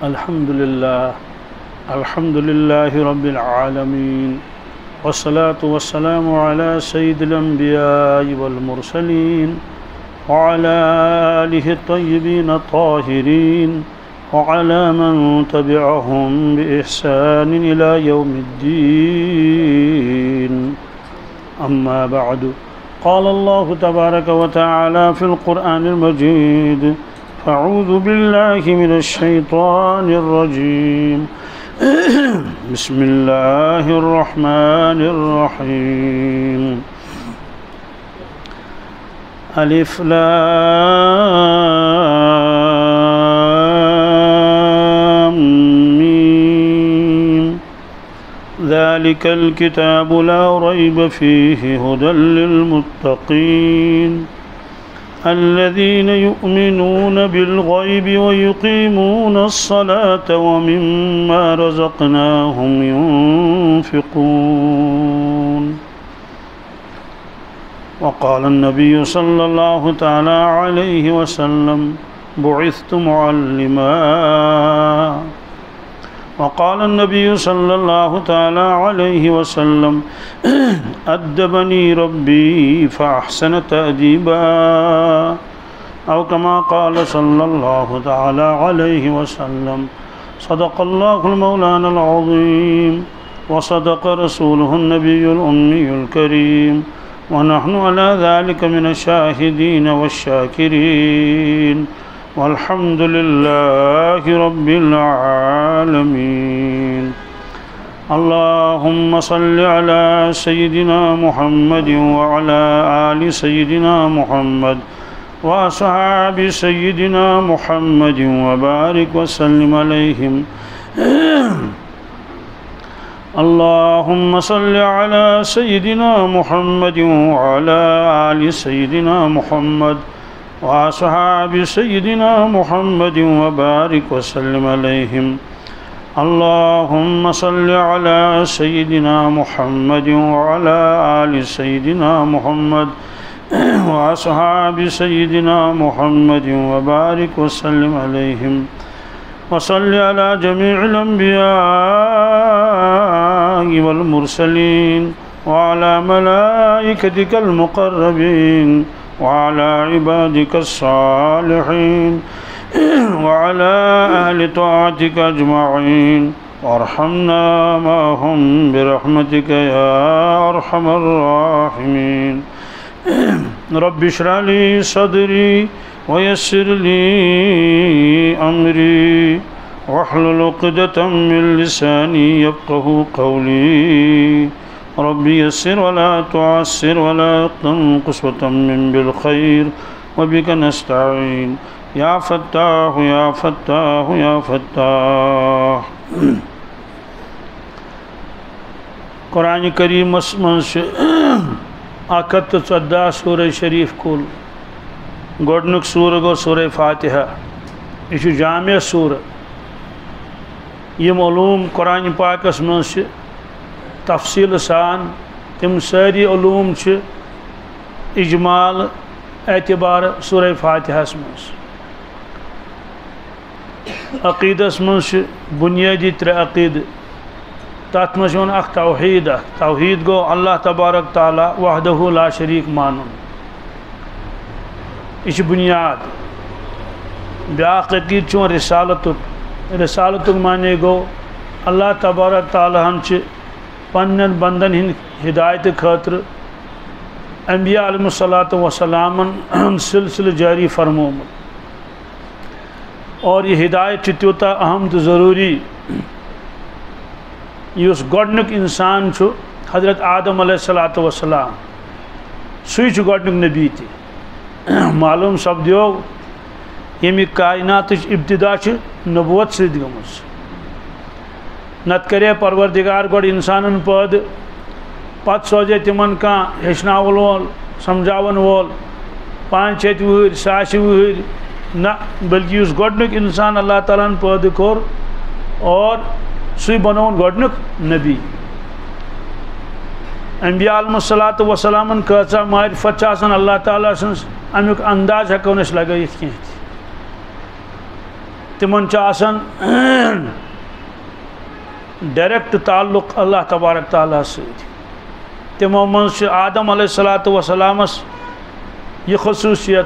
الحمد لله رب العالمين والصلاة والسلام على سيد الأنبياء والمرسلين وعلى آله الطيبين الطاهرين وعلى من تبعهم بإحسان إلى يوم الدين أما بعد قال الله تبارك وتعالى في القرآن المجيد أعوذ بالله من الشيطان الرجيم بسم الله الرحمن الرحيم ألف لام ميم ذلك الكتاب لا ريب فيه هدى للمتقين الذين يؤمنون بالغيب ويقيمون الصلاة ومما رزقناهم ينفقون وقال النبي صلى الله تعالى عليه وسلم بعثت معلما وقال النبي صلى الله تعالى عليه وسلم أدبني ربي فأحسن تأديبا أو كما قال صلى الله تعالى عليه وسلم صدق الله المولان العظيم وصدق رسوله النبي الأمي الكريم ونحن على ذلك من الشاهدين والشاكرين والحمد لله رب العالمين اللهم صل على سيدنا محمد وعلى آل سيدنا محمد وأصحاب سيدنا محمد وبارك وسلم عليهم اللهم صل على سيدنا محمد وعلى آل سيدنا محمد وأصحاب سيدنا محمد وبارك وسلم عليهم اللهم صل على سيدنا محمد وعلى آل سيدنا محمد وأصحاب سيدنا محمد وبارك وسلم عليهم وصل على جميع الأنبياء والمرسلين وعلى ملائكتك المقربين وعلى عبادك الصالحين وعلى أهل طاعتك أجمعين وارحمنا معهم برحمتك يا أرحم الراحمين رب اشرح لي صدري ويسر لي أمري واحلل عقدة من لساني يفقهوا قولي رب يسر ولا تعسر ولا تنقص وتمم بالخير وبك نستعين يا فتاح يا فتاح يا فتاح قرآن کریم منٛز چھُ 114 سورہ شریف کُل گۄڈنیُک سورہ گوٚو سورہ فاتحہ یہِ چھُ جامع سورہ یِم علوم قرآن پاکس منٛز چھِ تفصیل سان تم ساری علوم چھِ اجمال اعتبار سورہ فاتحہ منٛز عقیدس منٛز چھِ بنیادی 3 عقیدٕ تَتھ منٛز چھُ یِوان اکھ توحید گوٚو اللہ تبارک تعالیٰ وحدہ لا شریٖک مانُن یہِ چھِ بنیاد بیٛاکھ عقیٖدٕ چھُ یِوان رسالتُک معنی گوٚو اللہ تبارک تعالیٰ ہن چھِ پنٛنٮ۪ن بنٛدن ہِنٛدِ ہدایتہِ خٲطرٕ انبیاء علیہم الصلاۃ وسلامن سلسلہٕ جاری فرمومُت اور یہ ہدایت چھِ تیوٗتاہ اہم تہٕ ضروٗری یُس گۄڈنیُک اِنسان چھُ حضرت آدم علیہ الصلاۃ وسلام سُے چھُ گۄڈنیُک نبی تہِ معلوٗم سپدیو ییٚمہِ کائناتٕچ ابتدا چھِ نبوت سۭتۍ گٔمٕژ نتہٕ کرے پروردگار گۄڈٕ اِنسانن پٲدٕ پتہٕ سوزے تِمن کانٛہہ ہیٚچھناوَن وول سمجھاوَن وول 500 وُہٕرۍ 1000 وُہٕرۍ نہ بلکہ یُس گۄڈنیُک اِنسان اللہ تعالیٰ ہن پٲدٕ کوٚر اور سُے بنووُن گۄڈنیُک نبی انبیاء علیہم الصلاۃ وسلامن کۭژاہ معرفت چھِ آسان اللہ تعالیٰ سٕنٛز امیُک انداز ہٮ۪کو نہٕ أسۍ لگٲیِتھ کینٛہہ تمن آسان ڈائریکٹ تعلق اللہ تبارک تعالیٰ ست تمو من آدم علیہ الصلوۃ والسلامس یہ خصوصیت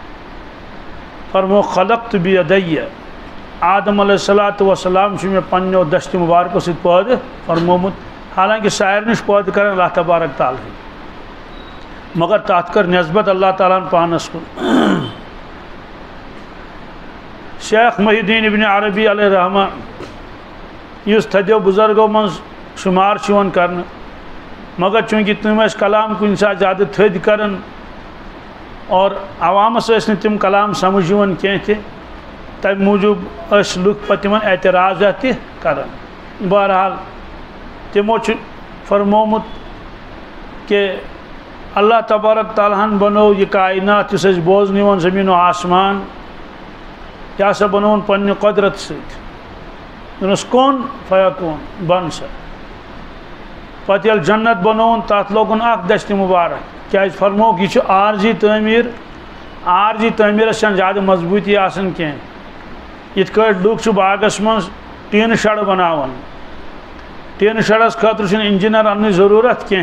فرمو خلقت بیدی آدم علیہ الصلوۃ والسلام میں پنو دست مبارکو ست پید فرمومت حالانکہ سائر نش پید کر اللہ تبارک تعالیٰ مگر تات کر نسبت اللہ تعالیٰ پانس کن شیخ محی الدین ابن عربی علیہ رحمہ اس تھدیو بزرگوں من شمار کرنے مگر چونکہ تم کلام کن سات زیادہ تھد کرن اور عوامس تم کلام سمجھ کی تم موجوب لکھ پہ تم اعتراضات کران بہرحال تمو فرمومت کہ اللہ تبارک تعالیٰ بنو یہ کائنات اس بوزن زمین و آسمان یہ سا بنون پنہ قدرت ستس کون فیکون بن سا پتہ یل جنت بنون تات لوگن اخ دست مبارک کیا فرموک یہ عارضی تعمیرس زیادہ مضبوطی آسان کی یت لوگ باغس من ٹین شڑ بناون ٹین شڑس خاطر انجینئر ان ضرورت کی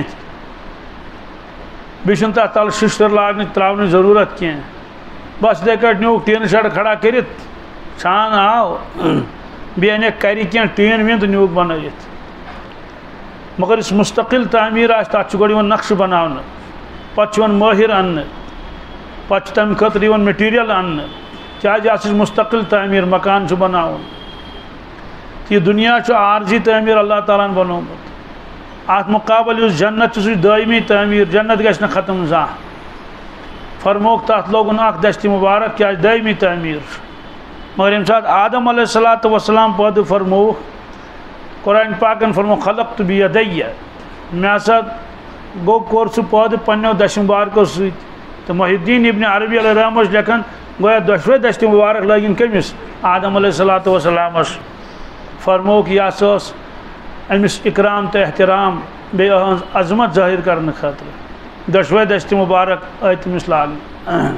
بیچن تک تل ششتر لاگن تراؤن ضرورت کی بس دے کٹ نیو ٹین شڑ کھڑا کرت چھان آو بی این کری کی ٹین وین تو نیوک بنائیت مگر اس مستقل تعمیر آس تک گوڑ نقش بناؤن پتہ ماہر ان پتہ تمہ خاطر میٹیریل ان کیا مستقل تعمیر مکان بناؤن یہ دنیا عارضی تعمیر اللہ تعالیٰ بنومت ات مقابل اس جنت سہ دائمی تعمیر جنت گھس نا ختم زان فرموک تات لوگن اخ دست مبارک کیا دائمی تعمیر مگر یم سات آدم علیہ الصلوۃ والسلام پید فرموک قرآن پاکن فرمو خلقت بیدی میں ہسا گو کور سہ پید پنو دست مبارکو ست تو محی الدین ابن عربی علیہ رحمہ لکھان گویا دشوے دست مبارک لگن کمس آدم علیہ الصلوۃ والسلامس فرموک یہ سس امس اکرام تو احترام بی عظمت ظاہر کرنے خاطر دشوے دست مبارک آئی تمس لاگن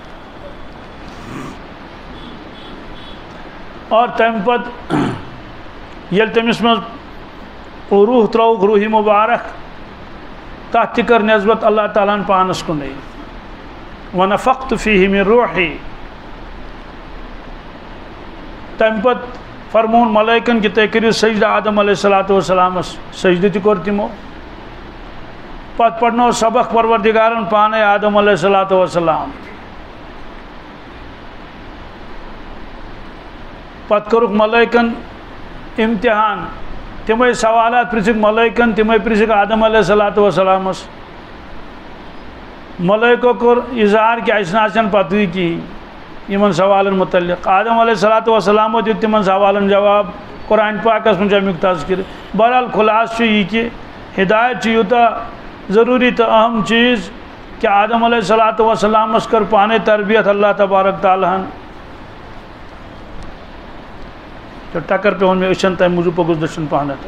اور تم پت یل تمس من روح تروک روحی مبارک تات تہ کر نسبت اللہ تعالیٰ پانس کن ونفخت فیہ من روحی تم پت فرمون ملائکن کہ تُہۍ کٔرِو سجدہ آدم علیہ الصلوۃ والسلامس سجدہ تہ کور تمو پت پڑنو سبق پروردگارن پانے آدم علیہ الصلوۃ والسلام پت کورک ملائکن امتحان تمے سوالات پرژھک ملائکن تمے پرژھک آدم علیہ الصلوۃ والسلامس ملائکو کور اظہار کہ اسہ نہ پتہ کہین یمن سوالن متعلق آدم علیہ الصلوۃ والسلام دیت تمن سوالن جواب قرآن پاکس من امیک تذکر بہرحال خلاصہ یہ کہ ہدایت یوتا ضروری تو اہم چیز کہ آدم علیہ الصلوۃ والسلام کر پانے تربیت اللہ تبارک تعالیٰ تو ٹکر پہ میں اچھن تمہ موجود پوگس دشن پانت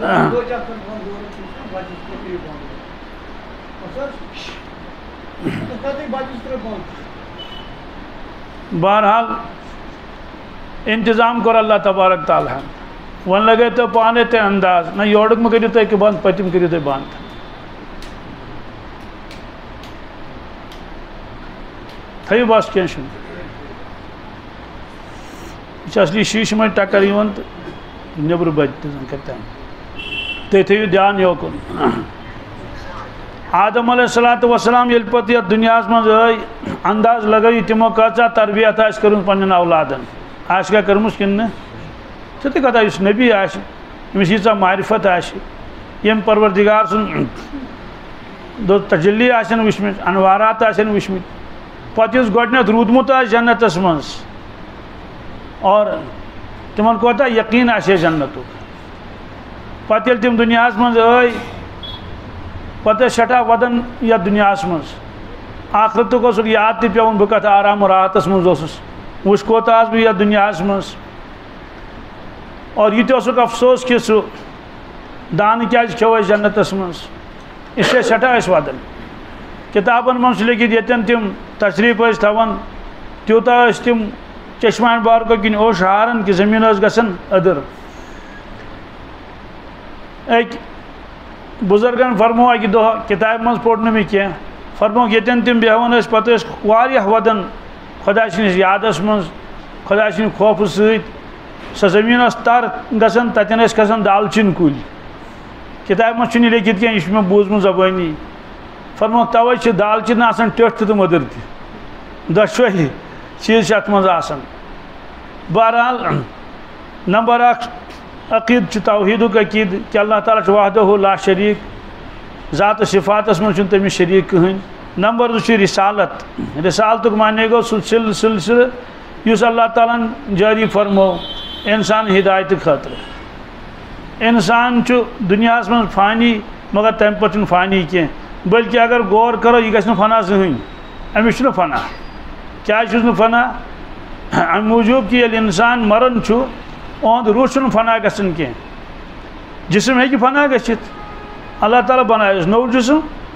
بہرحال انتظام کر اللہ تبارک تعالیٰ ون لگے تو پانے تے انداز نہ یورک میں کرو تھی کہ بند پتم کرو تھی بند تھو بس کی اصلی شیش میں ٹکر تو نبر بچ تھی تھو دھیان یوکن آدم علیہ الصلوۃ والسلام یل پتہ یتھ دنیا من انداز لگائی تمو کچا تربیت آس کرن پنن اولادن آس کیا کرمس کن ٹھیک کتھا اس نبی آس امس ییژا معرفت آس یم پروردگار سن دو تجلی آسن وچمت انوارات آسن وچمت پتہ اس گۄڈنیتھ روٗدمُت آسہِ جنتس منٛز اور تمن کوتاہ یقین آسہِ جنتُک پتہ ییٚلہِ تِم دُنیاہس منٛز ٲے پتہ سٹھاہ ودن یتھ دُنیاہس منٛز آخرتُک اوسُکھ یاد تہِ پیوٚوُن بہٕ کتھ آرام و راحتس منٛز اوسُس وٕچھ کوتاہ آس بہٕ یتھ دُنیاہس منٛز اور یہِ تہِ اوسُکھ افسوس کہ سُہ دانہٕ کیازِ کھیوٚو اَسہِ جنتس منٛز اسلیے سٹھاہ ٲسۍ ودان کتابن منٛز چھُ لیکھِتھ ییٚتٮ۪ن تِم تشریٖف ٲسۍ تھاوان تیوٗتاہ ٲسۍ تِم چشمان بارکو کن اوش ہارن کہ زمین گسن ادر ایک بزرگن فرمو اکہ دہ کتاب من پور نمی کی فرمو یتن تم بیہون پتہ واریاہ ودن خدا سنس یادس من خدا سن خوف ست سہ زمین تر گسن تتن کھسان دالچین کل کتاب من لیکھت کی یہ میں بوزم زبانی فرمو توے دالچین آسان ٹھٹ تو مدر تہ دشوے چیز ات من آسان بہرحال نمبر اخ عقید توحید عقید کہ اللہ تعالیٰ وحدہ لا شریک ذات صفاتس من تمس شریک کہین نمبر 2 رسالت رسالت معنی گو سلسلہ اس اللہ تعالیٰ جاری فرمو انسان ہدایت خاطر انسان دنیا من فانی مگر تم پہ فانی کی بلکہ اگر غور کرو یہ گھس فنا زہین امس فنا کیا فنا ام موجوب کہ یل انسان مرن اہد روح فنا گھن کی جسم ہیکہ فنا گھت اللہ تعالیٰ بنائے نو جسم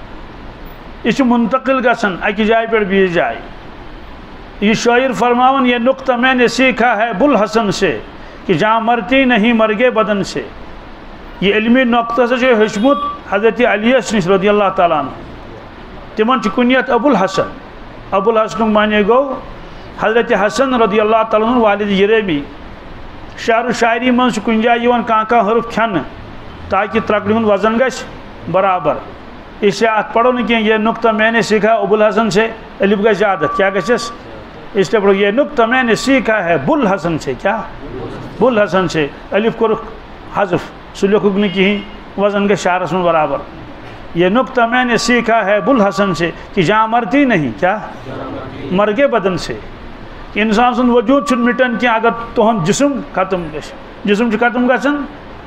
یہ منتقل گھن اکہ جائے پہ بیس جائے یہ شاعر فرماون یہ نقطہ میں نے سیکھا ہے بوالحسن سے کہ جہاں مرتی نہیں مرگے بدن سے یہ علمی نقطہ سے ہیچمت حضرت علی نش رضی اللہ تعالیٰ عنہ تمن کنیت ابو الحسن معنی گو حضرت حسن رضی اللہ تعالیٰ عنہ والد گریمی شعر و شاعری من کن جائے کان حرف کھن تاکہ ترکڑ ہند وزن گھ برابر اس سے ات پڑھو نا یہ نقطہ میں نے سیکھا ابو الحسن سے الف گھس عادت کیا گھس اس لیے پڑھو یہ نقطہ میں نے سیکھا ہے بوالحسن سے کیا بوالحسن سے الف کور حذف سہ لکھک نا کہین وزن گھس شعرس من برابر یہ نقطہ میں نے سیکھا ہے بوالحسن سے کہ جہاں مرتی نہیں کیا مرگے بدن سے انسان سن وجود مٹن کی اگر تہد جسم ختم جسم ختم گھن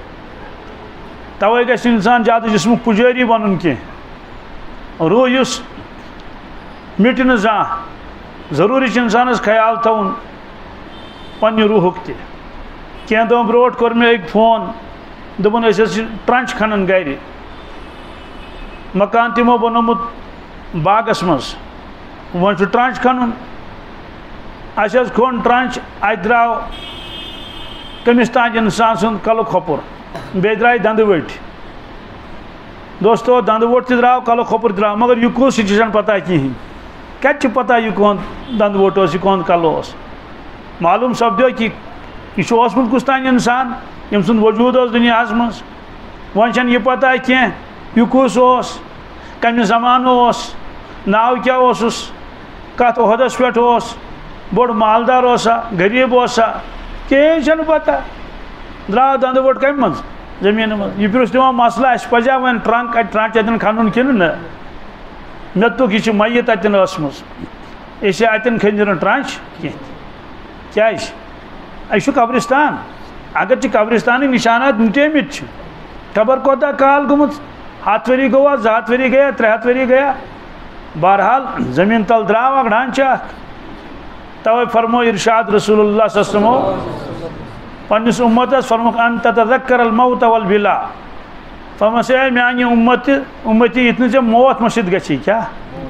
توے گھس انسان زیادہ جسم پجاری بنن کی روح اس مٹ زان ضروری انسانس خیال تھون پنہ روحک تہ کینہ دۄہن برونٹھ کور مے ایک فون دپن أسۍ ٹرنچ کھنان گرِ مکان تمو بنومت باغس مز ون ٹرنچ کھنن اس کھون ٹرنچ ات درٛاو کمس تانۍ انسان سُنٛد کلہٕ کھۄپُر بیٚیہِ درٛاے دندٕ ؤٹۍ دوستو دندٕ ووٚٹ تہِ درٛاو کلہٕ کھۄپُر درٛاو مگر یہِ کُس یہِ چھنہٕ پتہ کِہیٖنۍ کتہِ چھِ پتہ یہِ کُہُنٛد دندٕ ووٚٹ اوس یہِ کُہُنٛد کلہٕ اوس معلوم سپدیو کہ یہ اوسمُت کُس تانۍ انسان ییٚمہِ سُنٛد وجوٗد اوس دُنیاہس منٛز وۄنۍ چھنہٕ یہِ پتہ کینٛہہ یہِ کُس اوس کمہِ زمانہٕ اوس ناو کیٛاہ اوسُس کتھ عہدس پٮ۪ٹھ اوس بوٚڑ مالدار اوسا غریٖب اوسا کِہیٖنۍ چھنہٕ پتہ درٛاو دندٕ ووٚٹ کمہِ منٛز زٔمیٖنہٕ منٛز یہِ پرٛژھ تِمو مسلہٕ اَسہِ پزیا وۄنۍ ٹرنک اتہِ ٹرنچ اتٮ۪ن کھنُن کِنہٕ نہ مےٚ دوٚپُکھ یہِ چھِ میت اتٮ۪ن ٲسمٕژ أسۍ اتٮ۪ن کھٔنزِ نہٕ ٹرنچ کینٛہہ کیٛازِ یہِ چھُ قبرستان اگر چھِ قبرستانٕکۍ نشانات مٹیمٕتۍ چھِ خبر کوتاہ کال گوٚمُت 100 ؤری گوٚوا 200 ؤری گٔیا 300 ؤری گٔیا بہرحال زمین تل درٛاو اکھ ڈھانچہٕ اکھ توے فرمو ارشاد رسول اللہ صلی اللہ علیہ وسلم پننس امتس فرموک ان تتذکر الموت والبلا فرمس اے میانہِ امتی یِتھ نہٕ ژےٚ موت مٔشِتھ گژھی کیٛاہ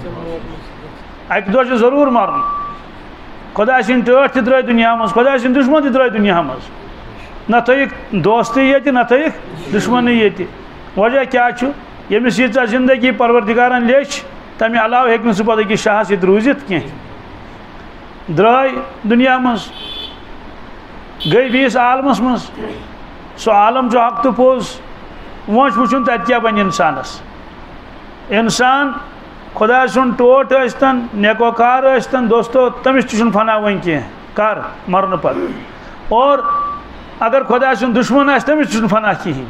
اکہِ دۄہ چھُ ضروٗر مرُن خۄداے سٕنٛدۍ ٹٲٹھۍ تہِ درٛٲے دُنیا منٛز خۄداے سٕنٛدۍ دُشمن تہِ درٛٲے دُنیا منٛز نہ تھٲیِکھ دوستٕے ییٚتہِ نہ تھٲیِکھ دُشمنٕے ییٚتہِ وجہ کیٛاہ چھُ ییٚمِس ییٖژاہ زندگی پروردگارن لیٚچھ تمہِ علاوٕ ہیٚکہِ نہٕ سُہ پتہٕ أکِس شاہس ییٚتہِ روٗزِتھ کینٛہہ درٛاے دُنیا منٛز گٔے بیٚیِس عالمس منٛز سُہ عالم چھُ حق تہٕ پوٚز وۄنۍ چھُ وٕچھُن تتہِ کیٛاہ بنہِ انسانس انسان خۄداے سُنٛد ٹوٹھ ٲسۍتن نیکوکار ٲسۍتن دوستو تٔمِس تہِ چھُنہٕ فنا وۄنۍ کینٛہہ کر مرنہٕ پتہٕ اور اگر خۄداے سُنٛد دُشمن آسہِ تٔمِس تہِ چھُنہٕ فنا کِہیٖنۍ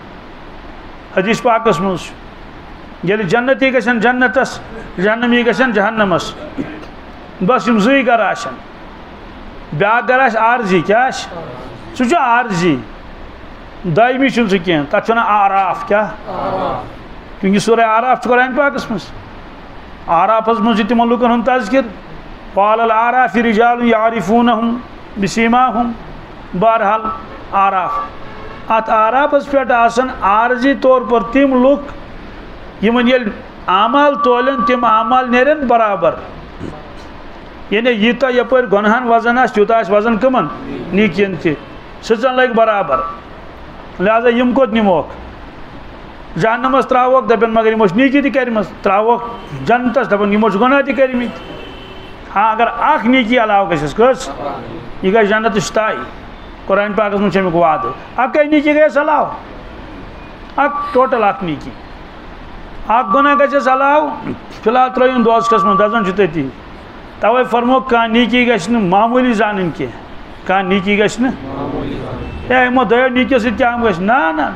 حدیث پاکس منٛز چھُ ییٚلہِ جنتی گژھن جنتس جہنمی گژھن جہنمس بس یِم زٕے گرٕ آسن بیٛاکھ گرٕ آسہِ عارضی کیٛاہ آسہِ سُہ چھُ عارضی دٲیمی چھُنہٕ سُہ کینٛہہ تتھ چھُ ونان آراف کیٛاہ کیونکہِ سورہ آراف چھُ قرآن پاکس منٛز آرافس منٛز چھُ تِمن لُکن ہُنٛد تذکر قال العراف رجال یعرفونہم بسیماہم بہرحال آراف ات آرافس پٮ۪ٹھ آسن عارضی طور پر تِم لُکھ یِمن ییٚلہِ اعمال تولن تِم اعمال نیرن برابر یعنی یوتہ یپر گنہن وزن آس تیوتہ آس وزن کمن نیکین تہ سٕژن لگہِ برابر لہذا یم کوٚت نموکھ جہنمس تراووکھ دپن مگر یمو نیکی تہ کرمژ تراووکھ جنتس دپن یمو گناہ تہ کرمٕتۍ ہاں اگر اکھ نیکی علاوہ گژھٮ۪س کٔژ یہ گژھِ جنتٕچ طے قرآن پاکس منٛز چھُ امیُک وعدٕ اکے نیکی گژھٮ۪س علاوٕ اکھ ٹوٹل اکھ نیکی اکھ گناہ گژھٮ۪س علاوٕ فی الحال ترٲیُن دوزخس منٛز دزان چھُ تٔتی توے فرمو کانٛہہ نیکی گژھِ نہٕ معموٗلی زانٕنۍ کینٛہہ کانٛہہ نیکی گژھِ نہٕ ہے یِمو دۄیو نیکیو سۭتۍ کیٛاہ گژھِ نہ نہ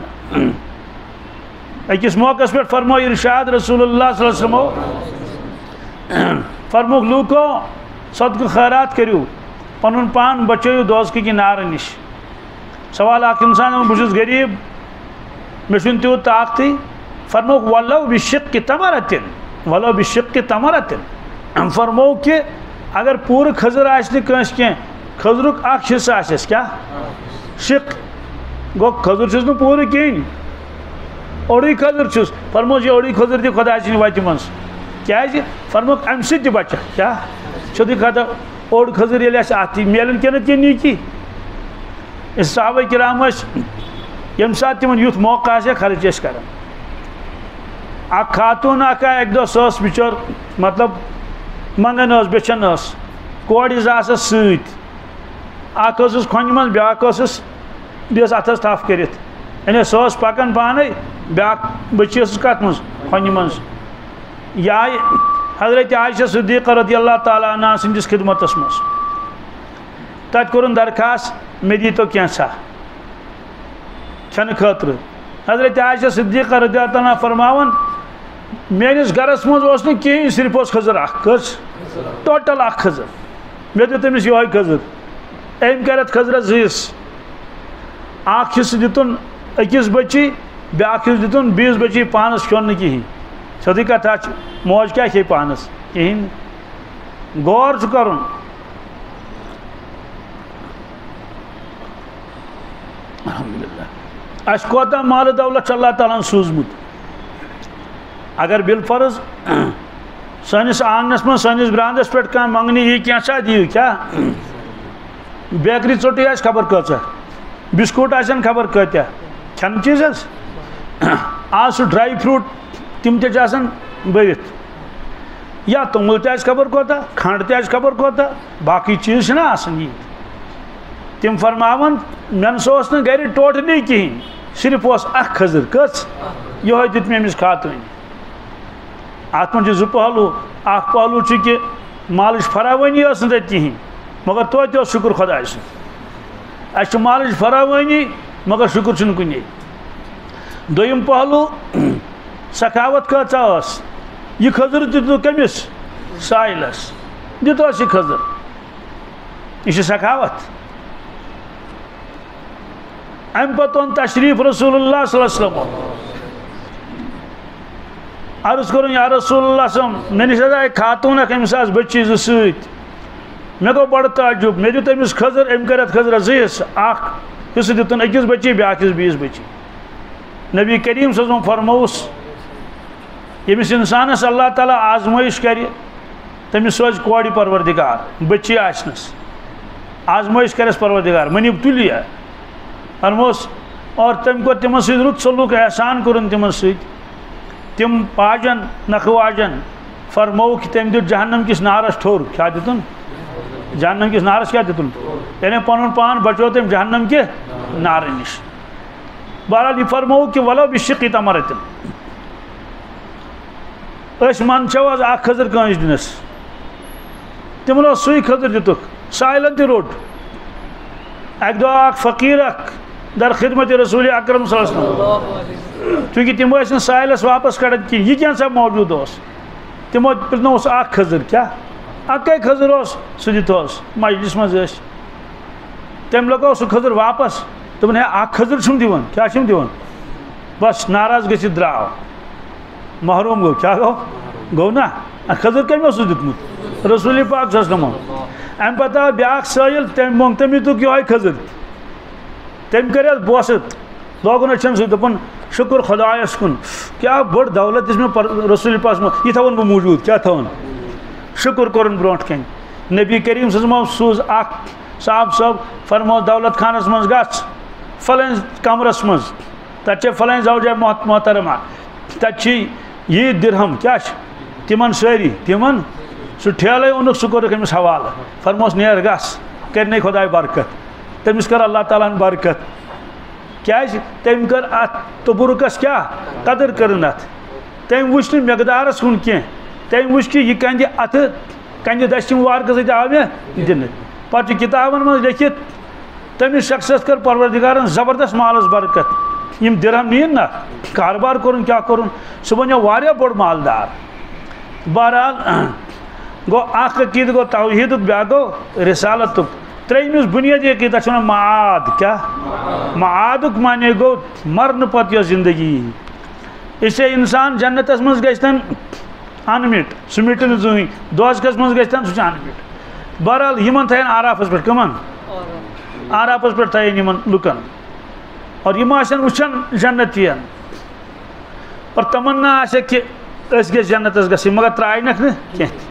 أکِس موقعس پٮ۪ٹھ فرمو ارشاد رسول اللہ صلی اللہ علیہ وسلم فرموک لوٗکو صدقہٕ خیرات کٔرِو پنُن پان بچٲیِو دوزخٕکہِ نارٕ نِش سوال اکھ انسان بہٕ چھُس غریٖب مےٚ چھُنہٕ تیوٗت طاقتٕے فرموک ولو بشقِ تمرتن ولو بشقِ تمرتن فرمو کہ اگر پوٗرٕ کھٔزٕر آسہِ نہٕ کٲنٛسہِ کینٛہہ کھٔزرُک اکھ حصہٕ آسٮ۪س کیٛاہ شق گوٚو کھٔزٕر چھُس نہٕ پوٗرٕ کِہیٖنۍ اوٚڑُے کھٔزٕر چھُس فرموس یہِ اوٚڑُے کھٔزٕر دِ خۄداے سٕنٛدِ وتہِ منٛز کیٛازِ فرموک اَمہِ سۭتۍ تہِ بچکھ کیٛاہ سیوٚدُے کتھا اوٚڑ کھٔزٕر ییٚلہِ آسہِ اَتھ تہِ میلن کینٛہہ نتہٕ کینٛہہ نیکی صحابہ کرام ٲسۍ ییٚمہِ ساتہٕ تِمن یُتھ موقعہٕ آسہِ ہا خرچ ٲسۍ کران اکھ خاتوٗن اکھ آے اکہِ دۄہ سۄ ٲس بِچٲر مطلب منگان ٲس بیچھان ٲس کورِ زٕ آسس سۭتۍ اکھ ٲسٕس کھۄنہِ منٛز بیٛاکھ ٲسٕس بیٚیہِ ٲس اتھس تھپھ کٔرِتھ یعنی سۄ ٲس پکان پانے بیٛاکھ بٔچی ٲسٕس کتھ منٛز کھۄنہِ منٛز یہِ آیہِ حضرت عائشہ صدیقہ رضی اللہ تعالیٰ عنہ سٕنٛدِس خدمتس منٛز تتہِ کوٚرُن درخاست مےٚ دیٖتو کینٛژھا کھٮ۪نہٕ خٲطرٕ حضرت عائشہ صدیقہ رضی اللہ تعالیٰ فرماوان میٲنِس گرس منٛز اوس نہٕ کِہیٖنۍ صرف اوس کھٔزٕر اکھ کٔژ ٹوٹل اکھ کھٔزٕر مےٚ دیُت تٔمِس یِہوے کھٔزٕر أمۍ کر اتھ کھٔزرس زٕ حصہٕ اکھ حصہٕ دِتُن أکِس بچی بیٛاکھ حصہٕ دِتُن بیٚیِس بچی پانس کھیوٚن نہٕ کِہیٖنۍ سیوٚدُے کتھا چھِ موج کیٛاہ کھیٚیہِ پانس کِہیٖنۍ نہٕ غور چھُ کرُن الحمدُاللہ اَسہِ کوتاہ مالہٕ دولت چھُ اللہ تعالیٰ ہن سوٗزمُت اگر بالفرض سٲنِس آنگنس منٛز سٲنِس برانٛدس پٮ۪ٹھ کانٛہہ منٛگنہِ یی کینٛژھا دِیِو کیٛاہ بیکری ژوٚٹٕے آسہِ خبر کۭژاہ بِسکوٗٹ آسن خبر کۭتیاہ کھٮ۪نہٕ چیٖز حظ آز سُہ ڈراے فروٗٹ تِم تہِ چھِ آسان بٔرِتھ یا توٚمُل تہِ آسہِ خبر کوتاہ کھنٛڈ تہِ آسہِ خبر کوتاہ باقٕے چیٖز چھِنہ آسان یی تِم فرماوان مےٚ نسا اوس نہٕ گرِ ٹوٹلی کِہیٖنۍ صرف اوس اکھ کھٔزٕر کٔژ یِہوے دیُت مےٚ أمِس خاتوٗنہِ اتھ منٛز چھِ زٕ پہلوٗ اکھ پہلوٗ چھُ کہِ مالٕچ فراوٲنی ٲس نہٕ تتہِ کِہیٖنۍ مگر توتہِ اوس شُکر خۄداے سُنٛد اَسہِ چھِ مالٕچ فراوٲنی مگر شُکر چھُنہٕ کُنے دوٚیِم پہلوٗ سخاوت کۭژاہ ٲس یہِ کھٔزٕر دِتُکھ کٔمِس ساحلس دِتوس یہِ کھٔزٕر یہِ چھِ سخاوت امہِ پتہٕ اوٚن تشریٖف رسول اللہ صلی اللہ علیہ وسلم عرض کوٚرُن یا رسول اللہ صٲب مےٚ نِش حظ آیہِ خاتوٗن اکھ أمِس آسہٕ بٔچی زٕ سۭتۍ مےٚ گوٚو بڑٕ تعجُب مےٚ دیُت أمِس کھٔزٕر أمۍ کٔر اتھ کھٔزرس زٕ حصہٕ اکھ حصہٕ دِتُن أکِس بچی بیٛاکھ حصہٕ بیٚیِس بچی نبی کریم صلی اللہ علیہ وسلم فرمووُس ییٚمِس انسانس اللہ تعالیٰ آزمٲیش کرِ تٔمِس سوزِ کورِ پروردِگار بچی آسنس آزمٲیش کرٮ۪س پروردِگار مٔنِو تُلی فرمووُس اور تٔمۍ کوٚر تِمن سۭتۍ رُت سلوٗک احسان کوٚرُن تِمن سۭتۍ تِم باجن نکھٕ واجن فرمووُکھ تٔمۍ دیُت جہنم کِس نارس ٹھوٚر کیٛاہ دِتُن جہنم کِس نارس کیٛاہ دِتُن یعنی پنُن پان بچو تٔمۍ جہنم کہِ نارٕ نِش بہرحال یہِ فرمووُکھ کہِ ولو بشقِ تمرتن أسۍ منٛدچھو حظ اکھ کھٔزٕر کٲنٛسہِ دِنس تِمن اوس سُے کھٔزٕر دِتُکھ ساحلن تہِ روٚٹ اکہِ دۄہ آو اکھ فقیٖر اکھ در خدمت رسول اکرم صلی اللہ علیہ وسلم چوٗنٛکہِ تِم ٲسۍ نہٕ ساحلس واپس کڑان کِہیٖنۍ یہِ کینٛژھا موجوٗد اوس تِمو پِرنووُس اکھ کھٔزٕر کیٛاہ اکے کھٔزٕر اوس سُہ دِتہوس مجلِس منٛز ٲسۍ تٔمۍ لگوو سُہ کھٔزٕر واپس دوٚپُن ہے اکھ کھٔزٕر چھُم دِوان کیٛاہ چھُم دِوان بس ناراض گٔژھِتھ درٛاو محروٗم گوٚو کیٛاہ گوٚو نا کھٔزٕر کٔمۍ اوسُس دیُتمُت رسول پاک صلی اللہ علیہ وسلم امہِ پتہٕ آو بیٛاکھ سٲیِل تٔمۍ موٚنگ تٔمۍ دِتُکھ یِہوے کھٔزٕر تٔمۍ کٔرِس بوسہٕ لوگُن أچھن سۭتۍ دوٚپُن شُکر خۄدایس کُن کیٛاہ بٔڑ دولت دِژ مےٚ رسول پاکس منٛز یہِ تھاوَن بہٕ موٗجوٗد کیٛاہ تھاوَن شُکر کوٚرُن برونٛٹھ کَنہِ نبی کریم صلی اللہ علیہ وسلم سوز صاحب صاحب فرمو دولت خانس من گھ فلن کمرس مز تت فلن زوجہ محترمہ تت یہ درہم کیا تمن ساری تمن سہ ٹھیلے اونک سہ کورک امس حوالہ فرموس نیر گس کرنے خدائے برکت تمس کر اللہ تعالیٰ برکت کیاز تم کر ات تبرکس کیا قدر کرن ات تم وچ مقدارس کن کی تم وچ کہ یہ کندِ ات کندِ دشم وارکہ سۭتۍ آو مےٚ دنہ پتہ کتابن من لیکھت تمس شخصس کر پروردگارن زبردست مالس برکت یم درہم نین نا کاروبار کرن کیا کرن سہ بنیو واریاہ بوڑ مالدار بہرحال گو اخ عقید گو توحید بیاکھ گو رسالت تریمس بنیادی عقیدہ چھ معاد کیا معاد معنی گو مرن پتہ زندگی اس سے انسان جنتس مز گژھتن انمٹ سہ مٹ نہ زٕہٕنۍ دوزخس مز گژھتن سہ انمٹ بہرحال یمن تھین آرافس پہ کمن آرافس پہ تھین یمن لکن اور یم آسن وچھن جنتین اور تمنا آسے کہ اس گژھِ جنتس گژھٕنۍ مگر ترٛاینکھ نہٕ کینٛہہ